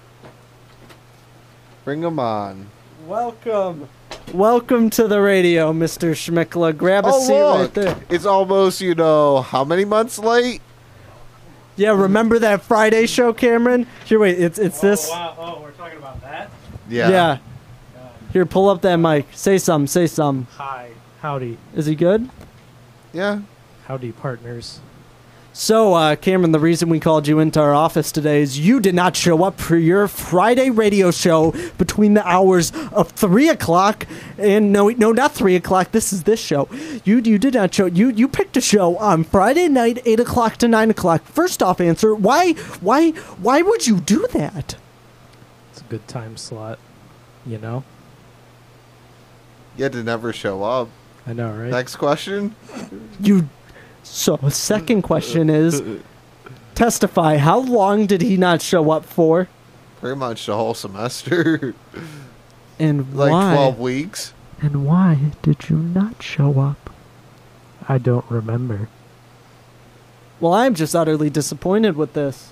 Bring them on. Welcome. Welcome to the radio, Mister Schmickla. Grab a Oh, seat right look. there. It's almost, you know, how many months late? Yeah, remember that Friday show, Cameron? Here, wait, it's it's this. Wow. Oh, we're talking about that? Yeah. Yeah. Here, pull up that mic. Say some, say some. Hi. Howdy. Is he good? Yeah. Howdy, partners. So, uh, Cameron, the reason we called you into our office today is you did not show up for your Friday radio show between the hours of three o'clock and no, no, not three o'clock. This is this show. You you did not show. You you picked a show on Friday night, eight o'clock to nine o'clock. First off, answer why why why would you do that? It's a good time slot, you know? You had to never show up. I know, right? Next question. You. So, second question is, testify. How long did he not show up for? Pretty much the whole semester. And like why? twelve weeks. And why did you not show up? I don't remember. Well, I'm just utterly disappointed with this.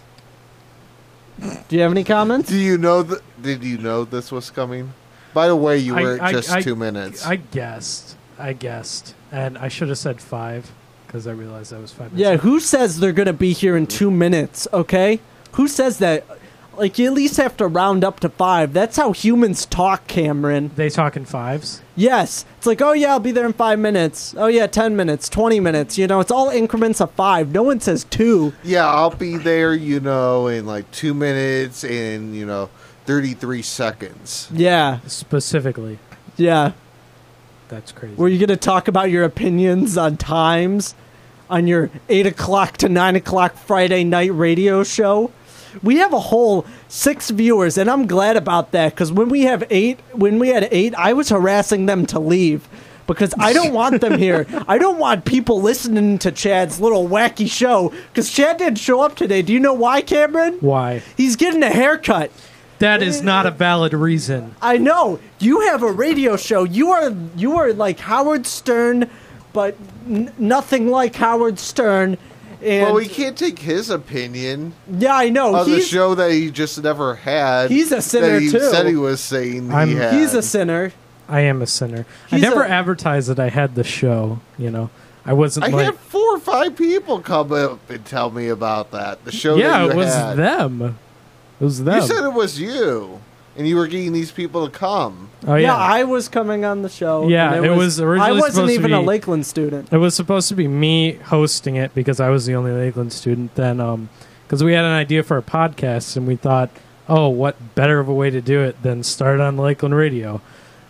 Do you have any comments? Do you know th- Did you know this was coming? By the way, you I- were I- just I- two minutes. I guessed. I guessed. And I should have said five, because I realized that was five minutes. Yeah, who says they're going to be here in two minutes, okay? Who says that? Like, you at least have to round up to five. That's how humans talk, Cameron. They talk in fives? Yes. It's like, oh, yeah, I'll be there in five minutes. Oh, yeah, ten minutes, twenty minutes. You know, it's all increments of five. No one says two. Yeah, I'll be there, you know, in like two minutes and, you know, thirty-three seconds. Yeah. Specifically. Yeah. That's crazy. Were you going to talk about your opinions on times on your eight o'clock to nine o'clock Friday night radio show? We have a whole six viewers, and I'm glad about that, because when we have eight, when we had eight, I was harassing them to leave, because I don't want them here. I don't want people listening to Chad's little wacky show, because Chad didn't show up today. Do you know why, Cameron? Why? He's getting a haircut. That is not a valid reason. I know. You have a radio show. You are you are like Howard Stern, but n- nothing like Howard Stern. And well, we can't take his opinion. Yeah, I know. Of the He's- show that he just never had. He's a sinner, that he too. said he was saying I'm- he had. He's a sinner. I am a sinner. I He's never a- advertised that I had the show, you know. I wasn't I like... had four or five people come up and tell me about that. The show yeah, that you it was had. them. It was them. You said it was you, and you were getting these people to come. Oh, yeah. I was coming on the show. Yeah, and it was originally I wasn't supposed to even a be- Lakeland student. It was supposed to be me hosting it because I was the only Lakeland student. Then, um, because we had an idea for a podcast, and we thought, oh, what better of a way to do it than start on Lakeland radio?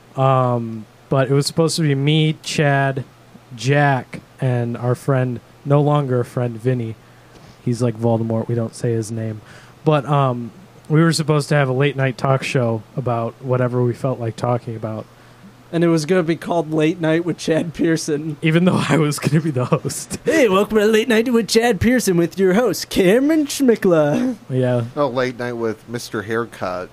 Um, but it was supposed to be me, Chad, Jack, and our friend, no longer a friend, Vinny. He's like Voldemort. We don't say his name, but um, we were supposed to have a late night talk show about whatever we felt like talking about. And it was going to be called Late Night with Chad Pearson. Even though I was going to be the host. Hey, welcome to Late Night with Chad Pearson with your host, Cameron Schmickla. Yeah. Oh, late night with Mister Haircut.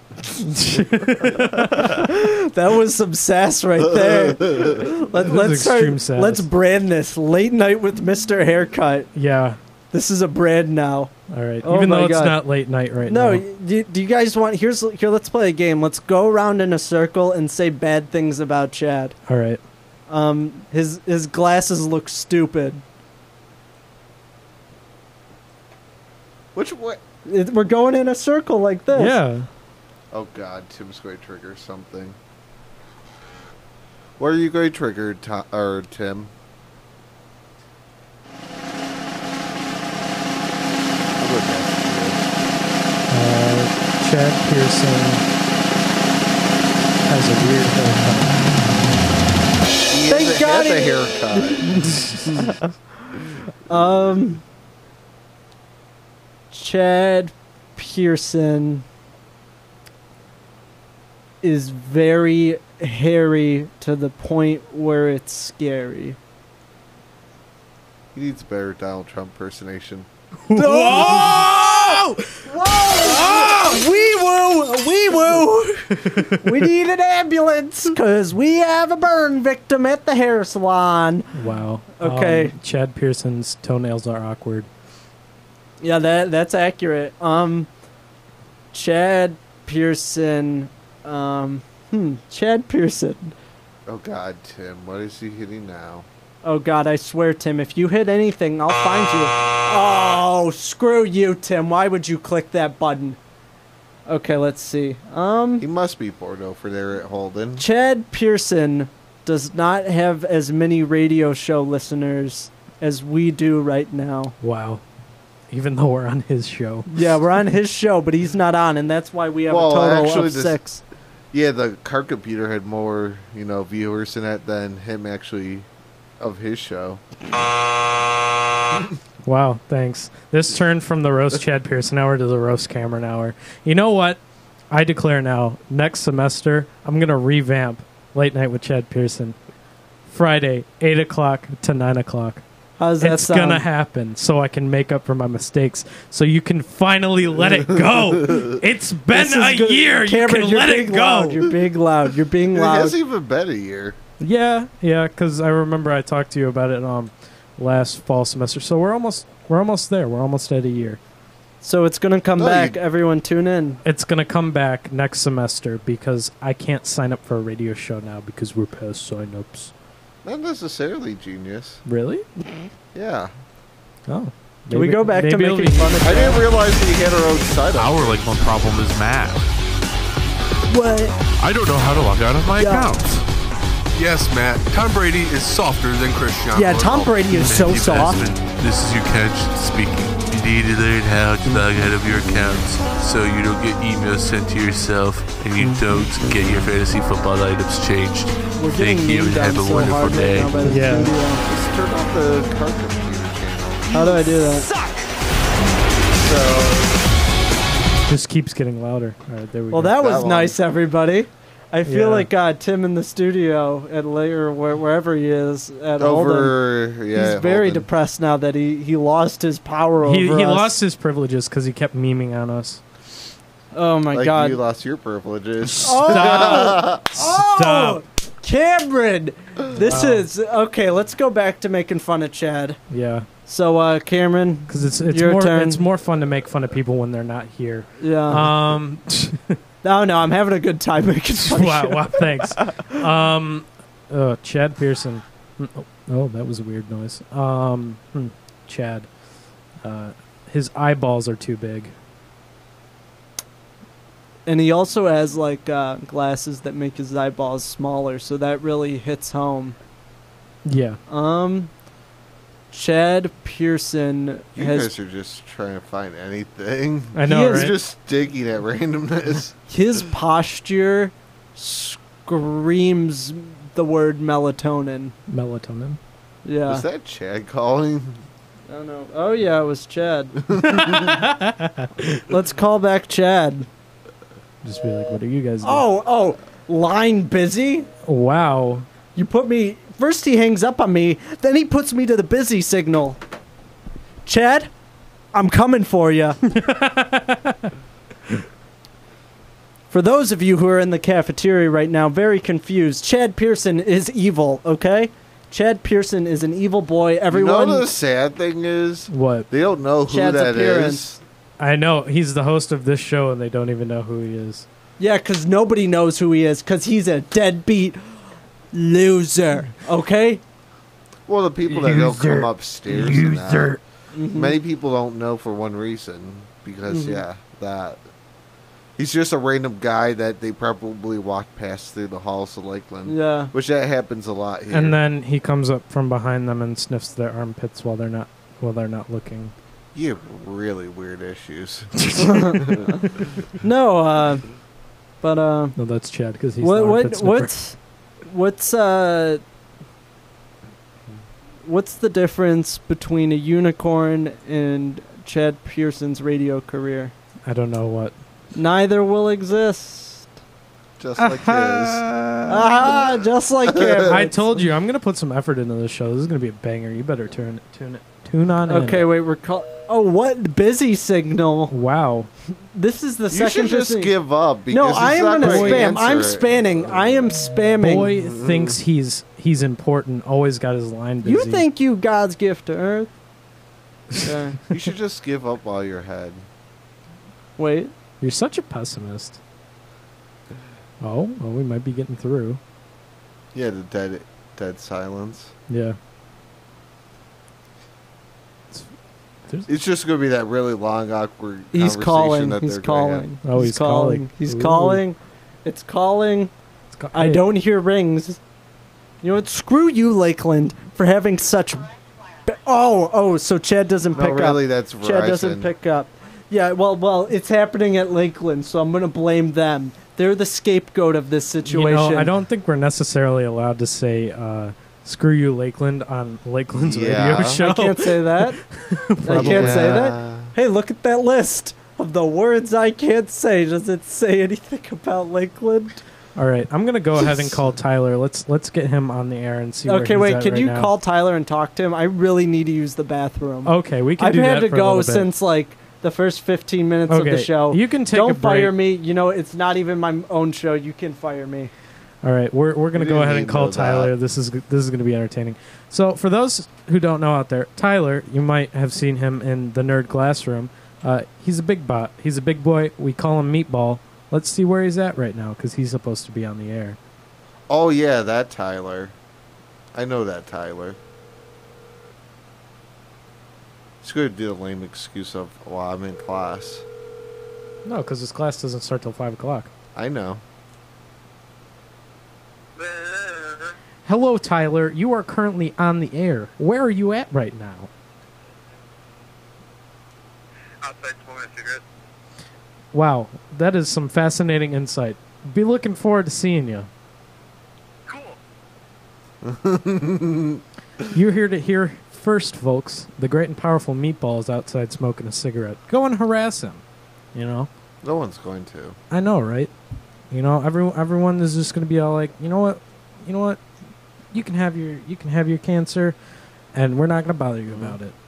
That was some sass right there. Let, was let's start, extreme sass. Let's brand this Late Night with Mister Haircut. Yeah. This is a brand now. All right. Oh Even my though it's God. not late night right no, now. do, do you guys want... Here's here. Let's play a game. Let's go around in a circle and say bad things about Chad. All right. Um, his his glasses look stupid. Which way? It, we're going in a circle like this. Yeah. Oh, God. Tim's going to trigger something. What are you going to trigger, to- or Tim? Uh, Chad Pearson has a weird haircut. He Thank God has a haircut. Um, Chad Pearson is very hairy to the point where it's scary. He needs a better Donald Trump impersonation. Whoa! Whoa! Wee woo! Wee woo! We need an ambulance because we have a burn victim at the hair salon. Wow. Okay. Um, Chad Pearson's toenails are awkward. Yeah, that that's accurate. Um, Chad Pearson. Um, hmm, Chad Pearson. Oh, God, Tim. What is he hitting now? Oh, God, I swear, Tim, if you hit anything, I'll find you. Oh, screw you, Tim. Why would you click that button? Okay, let's see. Um, He must be bored over there at Holden. Chad Pearson does not have as many radio show listeners as we do right now. Wow. Even though we're on his show. Yeah, we're on his show, but he's not on, and that's why we have Well, a total actually, of this- six. Yeah, the car computer had more, you know, viewers in it than him actually of his show. Wow, thanks. This turned from the roast Chad Pearson hour to the roast Cameron hour. You know what? I declare now, next semester, I'm going to revamp Late Night with Chad Pearson. Friday, eight o'clock to nine o'clock. How's that it's sound? gonna happen, so I can make up for my mistakes. So you can finally let it go. It's been This is a good. year. Cameron, you can you're let being it go. Loud. You're being loud. You're being It loud. hasn't even been a year. Yeah, yeah. Because I remember I talked to you about it um last fall semester. So we're almost we're almost there. We're almost at a year. So it's gonna come No, back. you- Everyone, tune in. It's gonna come back next semester because I can't sign up for a radio show now because we're past sign-ups. Not necessarily, genius. Really? Yeah. Oh. Can we go back to maybe it'll making be- fun of I Chad? didn't realize we had our own side up. Our like one problem is math. What? I don't know how to log out of my Yeah. account. Yes, Matt. Tom Brady is softer than Cristiano. Yeah, Tom Ronaldo. Brady is so Mandy soft. Desmond, this is your coach speaking. You need to learn how to log out of your accounts so you don't get emails sent to yourself and you don't get your fantasy football items changed. We're Thank getting you and memed have on a so wonderful hard right day. now by the Yeah. studio. Just turn off the car computer channel. How do I do that? So, Just keeps getting louder. All right, there we Well, go. that was That one. nice, everybody. I feel Yeah. like uh, Tim in the studio at later where, wherever he is at Holden. over, yeah. He's very Holden. depressed now that he, he lost his power over He, he us. lost his privileges because he kept memeing on us. Oh my Like god! you lost your privileges. Stop. Oh, Stop. Cameron, this Wow. is okay. Let's go back to making fun of Chad. Yeah, So, uh, Cameron, because it's it's Your more turn. it's more fun to make fun of people when they're not here. yeah. Um. no, no, I'm having a good time making fun wow. of you. Wow. Thanks. Um. Uh, Chad Pearson. Mm, Oh, oh, that was a weird noise. Um. hmm, Chad. Uh, his eyeballs are too big. And he also has like uh, glasses that make his eyeballs smaller, so that really hits home. Yeah. Um, Chad Pearson You has guys are just trying to find anything. I know, He You're is right? just digging at randomness. his posture screams the word melatonin. Melatonin. Yeah. Was that Chad calling? I don't know. Oh yeah, it was Chad. Let's call back Chad. Just be like, what are you guys doing? Oh, oh, line busy? Wow. You put me first he hangs up on me, then he puts me to the busy signal. Chad, I'm coming for you. For those of you who are in the cafeteria right now, very confused, Chad Pearson is evil, okay? Chad Pearson is an evil boy. Everyone You know the sad thing is? What? They don't know who Chad's that appearance. is. I know he's the host of this show, and they don't even know who he is. Yeah, because nobody knows who he is, because he's a deadbeat loser, okay? Well, the people that don't Loser. come upstairs and that, Loser. Mm-hmm. many people don't know for one reason. Because, Mhm. yeah, that. He's just a random guy that they probably walked past through the halls of Lakeland. Yeah. Which that happens a lot here. And then he comes up from behind them and sniffs their armpits while they're not while they're not looking. You have really weird issues. No, uh, but, uh... No, that's Chad, because he's what, the what, armpit sniffer. what's... What's, uh... What's the difference between a unicorn and Chad Pearson's radio career? I don't know what. Neither will exist. Just like his. Ah, just like him. I told you, I'm going to put some effort into this show. This is going to be a banger. You better turn tune it, tune on in. Okay, wait, we're call. Oh, what busy signal? Wow. This is the You second. should just busy- give up. Because No, he's I am not gonna going to spam. I'm answer it. spamming. I am spamming. Boy thinks he's he's important. Always got his line busy. You think you God's gift to Earth? Okay. You should just give up while you're ahead. Wait. You're such a pessimist. Oh, well, we might be getting through. Yeah, the dead, dead silence. Yeah. It's, there's- It's just going to be that really long, awkward He's conversation calling. that He's they're gonna have. calling. Oh, he's calling. He's Ooh. calling. It's calling. it's ca- I hey, don't hear rings. You know what? Screw you, Lakeland, for having such. Ba- oh, oh. So Chad doesn't No, pick really, up. that's Verizon. Chad doesn't pick up. Yeah, well, well, it's happening at Lakeland, so I'm gonna blame them. They're the scapegoat of this You situation. know, I don't think we're necessarily allowed to say uh, "screw you, Lakeland" on Lakeland's Yeah. radio show. I can't say that. I Probably. can't say that. Yeah. Hey, look at that list of the words I can't say. Does it say anything about Lakeland? All right, I'm gonna go ahead and call Tyler. Let's let's get him on the air and see. Where Okay, he's wait. at Can right you now. call Tyler and talk to him? I really need to use the bathroom. Okay, we can I've do had that to for a go little bit. since like the first fifteen minutes of the Okay, show. you can take Don't a break. fire me. You know, it's not even my own show. You can fire me. All right, we're we're gonna We go didn't ahead and need call to know Tyler. that. This is this is gonna be entertaining. So for those who don't know out there, Tyler, you might have seen him in the Nerd Classroom. Uh, he's a big bot. He's a big boy. We call him Meatball. Let's see where he's at right now because he's supposed to be on the air. Oh, yeah, that Tyler. I know that Tyler. He's going to do a lame excuse of, well, I'm in class. No, because his class doesn't start till five o'clock. I know. Hello, Tyler. You are currently on the air. Where are you at right now? Outside smoking a cigarette. Wow, that is some fascinating insight. Be looking forward to seeing you. You're here to hear first, folks. The great and powerful Meatball is outside smoking a cigarette. Go and harass him. You know? No one's going to. I know, right? You know, everyone everyone is just going to be all like, you know what? You know what? You can have your you can have your cancer, and we're not going to bother you about it.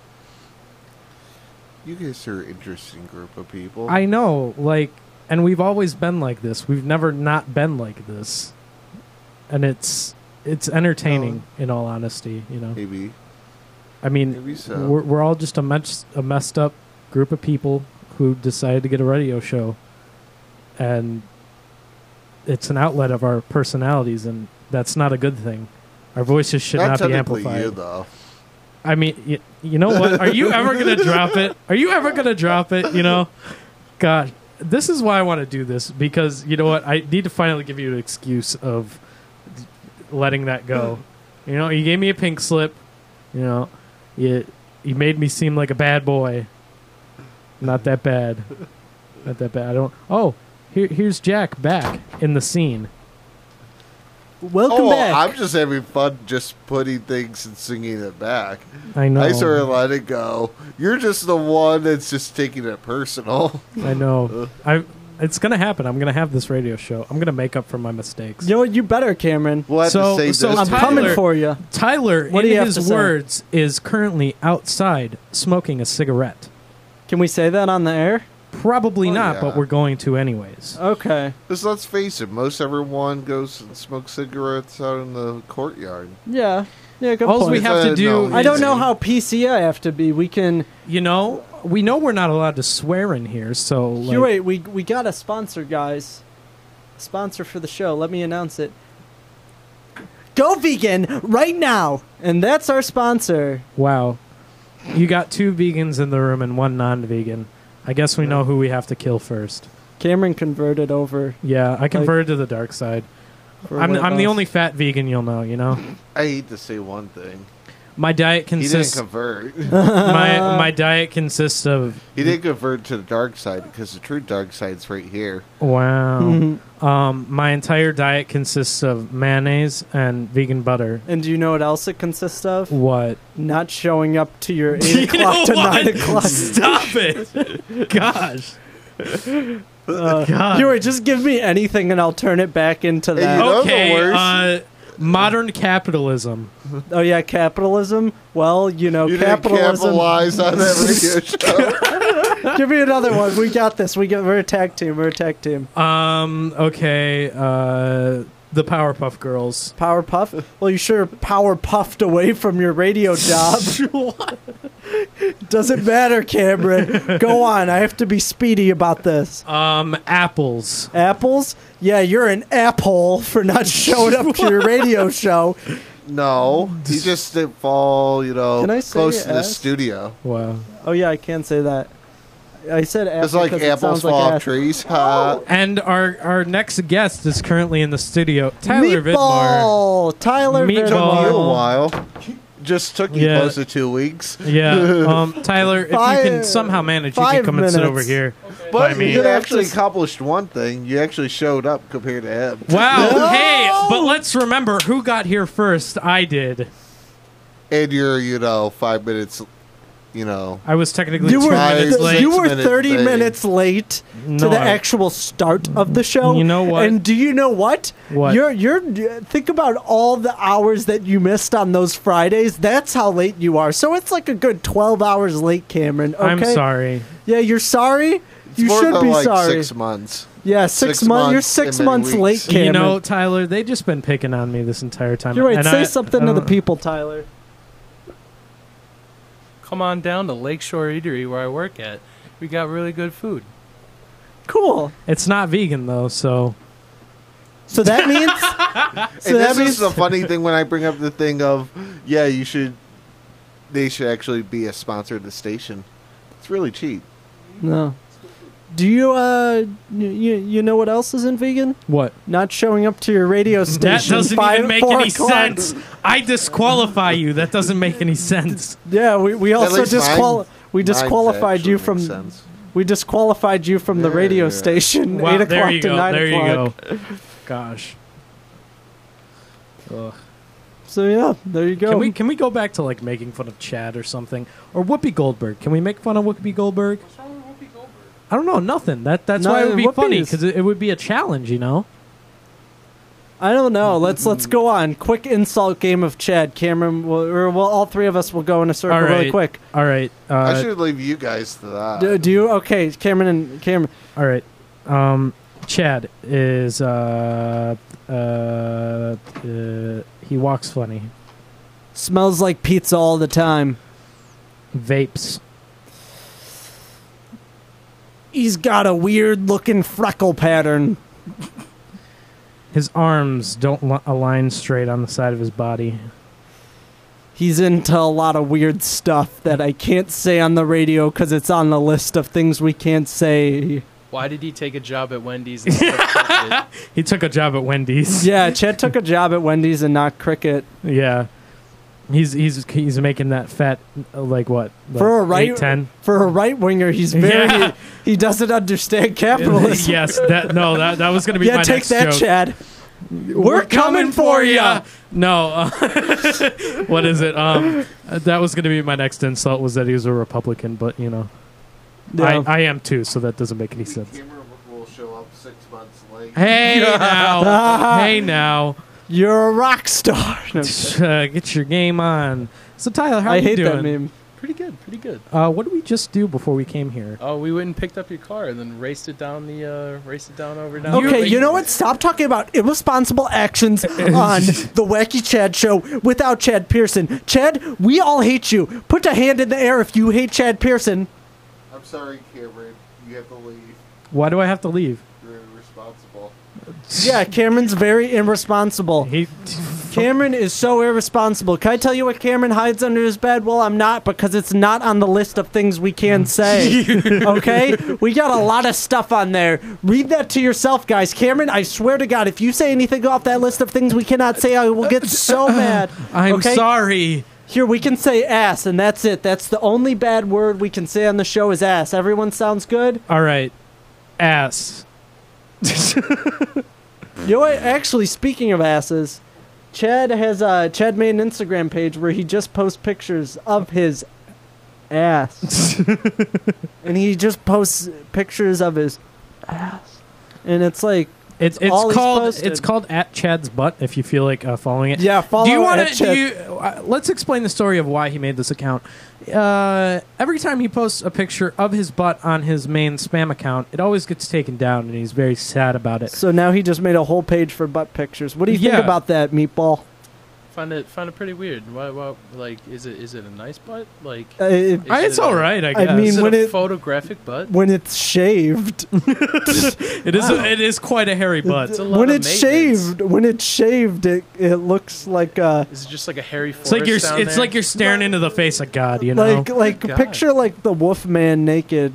You guys are an interesting group of people. I know, like, and we've always been like this. We've never not been like this, and it's it's entertaining. In all honesty, you know. Maybe. I mean, Maybe so. we're we're all just a mess, a messed up group of people who decided to get a radio show, and it's an outlet of our personalities, and that's not a good thing. Our voices should Not not, be technically amplified. you, though. I mean, you, you know what? Are you ever going to drop it? Are you ever going to drop it? You know? God, this is why I want to do this, because, you know what? I need to finally give you an excuse of letting that go. You know, you gave me a pink slip. You know, you, you made me seem like a bad boy. Not that bad. Not that bad. I don't... Oh, here, here's Jack back in the scene. Welcome oh, back. I'm just having fun just putting things and singing it back. I know. I sort of let it go. You're just the one that's just taking it personal. I know. I. It's gonna happen. I'm gonna have this radio show. I'm gonna make up for my mistakes. You know what? You better, Cameron. We'll have so, to say so this. I'm Tyler, coming for you. Tyler, What do in you have his to say? words, is currently outside smoking a cigarette. Can we say that on the air? Probably Oh, not, yeah. but we're going to anyways. Okay. Because let's face it, most everyone goes and smokes cigarettes out in the courtyard. Yeah. Yeah, good All point. we have to Uh, do, no, I don't is- know how P C I have to be. We can... You know, we know we're not allowed to swear in here, so like, Here, wait, we, we got a sponsor, guys. Sponsor for the show. Let me announce it. Go vegan right now! And that's our sponsor. wow, you got two vegans in the room and one non-vegan. I guess we know who we have to kill first. Cameron converted over. Yeah, I converted to the dark side. for I'm weight I'm the loss. only fat vegan you'll know. You know, I hate to say one thing. my diet He didn't consists convert. my my diet consists of He didn't convert to the dark side because the true dark side's right here. wow. um, my entire diet consists of mayonnaise and vegan butter. And do you know what else it consists of? What? Not showing up to your eight You o'clock know to what? nine o'clock. Stop it! Gosh. Uh, God. Here, wait, just give me anything and I'll turn it back into Hey, that. you know the Okay. worst? Uh, modern capitalism. Oh yeah, capitalism. Well, you know, You didn't capitalism. capitalize on that radio show. Give me another one. We got this. We get. We're a tag team. We're a tag team. Um. Okay. Uh. The Powerpuff Girls. Powerpuff. Well, you sure power puffed away from your radio job. Doesn't matter, Cameron. Go on. I have to be speedy about this. Um. Apples. Apples? Yeah, you're an apple for not showing up to your radio show. No, he just didn't fall, you know, Can I say close to the ass? studio. Wow. Oh yeah, I can say that. I said apple. It's like 'cause it apples sounds like fall off ass. trees. Ha. And our our next guest is currently in the studio. Tyler Vidmar. Meatball. Tyler Meatball. Took you a Vidmar. while. Just took you Yeah. close to two weeks. Yeah. Um. Tyler, if you Five- can somehow manage, you can five come and sit minutes. over here. But by me. you You're actually just- accomplished one thing. You actually showed up compared to him. Wow. No! Hey, but let's remember who got here first. I did. And you're, you know, five minutes you know. I was technically You two were minutes th- late. you were Minute thirty thing. minutes late No, to the I- actual start of the show. You know what? And do you know what? What? You're you're think about all the hours that you missed on those Fridays. That's how late you are. So it's like a good twelve hours late, Cameron. Okay? I'm sorry. Yeah, you're sorry. It's you more should than be like sorry. six months. Yeah, six, Six months. You're months six and many months late, weeks. Cameron. You know, Tyler, they just been picking on me this entire time. You're right. And Say I- something I to the don't- people, Tyler. Come on down to Lakeshore Eatery where I work at. We got really good food. Cool. It's not vegan though, so So that means. so and that this means is the funny thing when I bring up the thing of, yeah, you should, they should actually be a sponsor of the station. It's really cheap. No. Do you uh you you know what else isn't vegan? what? Not showing up to your radio That station. doesn't five, even make four any o'clock. sense. I disqualify you. That doesn't make any sense. Yeah, we, we At also least disqual mine- we mine disqualified you actually from makes sense. we disqualified you from the Yeah, radio yeah. station Wow, eight there o'clock you to go. nine There o'clock. you go. Gosh. Ugh. So yeah, there you go. Can we can we go back to like making fun of Chad or something, or Whoopi Goldberg? Can we make fun of Whoopi Goldberg? What's wrong with Whoopi Goldberg? I don't know. Nothing. That that's No, why it would be Whoopi funny is- because it, it would be a challenge, you know. I don't know. Let's let's go on. Quick insult game of Chad. Cameron, will, or well, all three of us will go in a circle All right. really quick. All right. Uh, I should leave you guys to that. Do, do you? Okay, Cameron and Cameron. All right. Um, Chad is uh, uh, uh, he walks funny. Smells like pizza all the time. Vapes. He's got a weird looking freckle pattern. His arms don't li- align straight on the side of his body. He's into a lot of weird stuff that I can't say on the radio because it's on the list of things we can't say. Why did he take a job at Wendy's instead of Cricket? He took a job at Wendy's. Yeah, Chad took a job at Wendy's and not cricket. Yeah. He's he's he's making that fat uh, like what For a like right eight, ten. for a right winger, he's very Yeah. he, he doesn't understand capitalism. Yes, that no that that was gonna be yeah, my take next that, joke. Chad. We're, coming, for ya. No, uh, what is it? Um, that was gonna be my next insult was that he was a Republican, but you know, Yeah. I I am too, so that doesn't make any sense. Camera will show up six months late. Hey now, hey now, You're a rock star. No, uh, get your game on. So Tyler, how I you hate doing? that meme. Pretty good, pretty good. Uh, what did we just do before we came here? Oh, we went and picked up your car and then raced it down the, uh, raced it down over down. Okay, the you know what? Stop talking about irresponsible actions on the Wacky Chad show without Chad Pearson. Chad, we all hate you. Put a hand in the air if you hate Chad Pearson. I'm sorry, Cameron. You have to leave. Why do I have to leave? You're irresponsible. Yeah, Cameron's very irresponsible. He, Cameron is so irresponsible. Can I tell you what Cameron hides under his bed? Well, I'm not, because it's not on the list of things we can say. Okay? We got a lot of stuff on there. Read that to yourself, guys. Cameron, I swear to God, if you say anything off that list of things we cannot say, I will get so mad. I'm Okay? sorry. Here, we can say ass, and that's it. That's the only bad word we can say on the show is ass. Everyone sounds good? All right, ass. You know what? Actually, speaking of asses, Chad has uh, Chad made an Instagram page where he just posts pictures of his ass, and he just posts pictures of his ass, and it's like It's it's all he's called posted. it's called at Chad's butt. If you feel like uh, following it, Yeah, follow Do you want at to? Chad- Do you? Uh, let's explain the story of why he made this account. Uh, every time he posts a picture of his butt on his main spam account, it always gets taken down, and he's very sad about it. So now he just made a whole page for butt pictures. What do you Yeah. think about that, Meatball? Find it, find it pretty weird. Why, why, like, is it, is it a nice butt? Like, Uh, it- is It's it all a- right, I I guess. mean, Is it when a it- photographic butt? When it's shaved, it is a, it is quite a hairy butt. It's a lot when of it's maintenance. shaved, when it's shaved, it it looks like uh Is it just like a hairy It's forest like you're down it's there? like you're staring into the face of God. You know, like like God. picture like the Wolfman naked.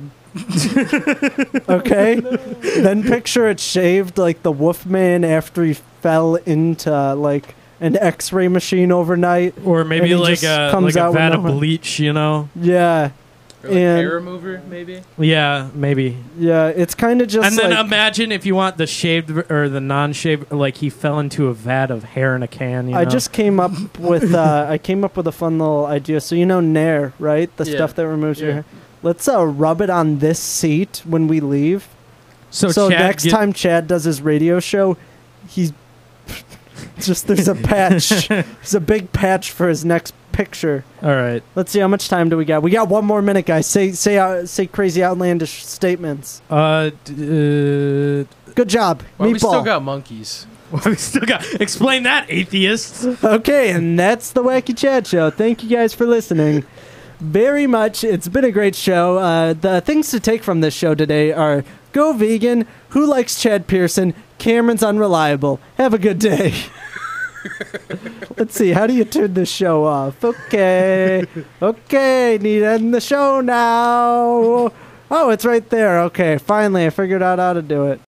Okay, then picture it shaved like the Wolfman after he fell into like an X-ray machine overnight, or maybe and he like just a comes like a out with vat of no- bleach. You know, Yeah, Or like And- hair remover, maybe. Yeah, maybe. Yeah, it's kind of just And then like, imagine if you want the shaved v- or the non-shaved, like he fell into a vat of hair in a can. You I know? just came up with uh, I came up with a fun little idea. So you know Nair, right? The Yeah. stuff that removes your Yeah. hair. Let's uh, rub it on this seat when we leave. So so Chad next get- time Chad does his radio show, he's just there's a patch. There's a big patch for his next picture. All right. Let's see how much time do we got. We got one more minute, guys. Say say uh, say crazy outlandish statements. Uh, d- uh Good job, Well, we Meatball. still got monkeys. Well, we still got explain that, atheists. Okay, and that's the Wacky Chad Show. Thank you guys for listening very much. It's been a great show. Uh, the things to take from this show today are go vegan, who likes Chad Pearson, Cameron's unreliable. Have a good day. Let's see, how do you turn this show off? Okay. Okay, need to end the show now. Oh, it's right there. Okay, finally, I figured out how to do it.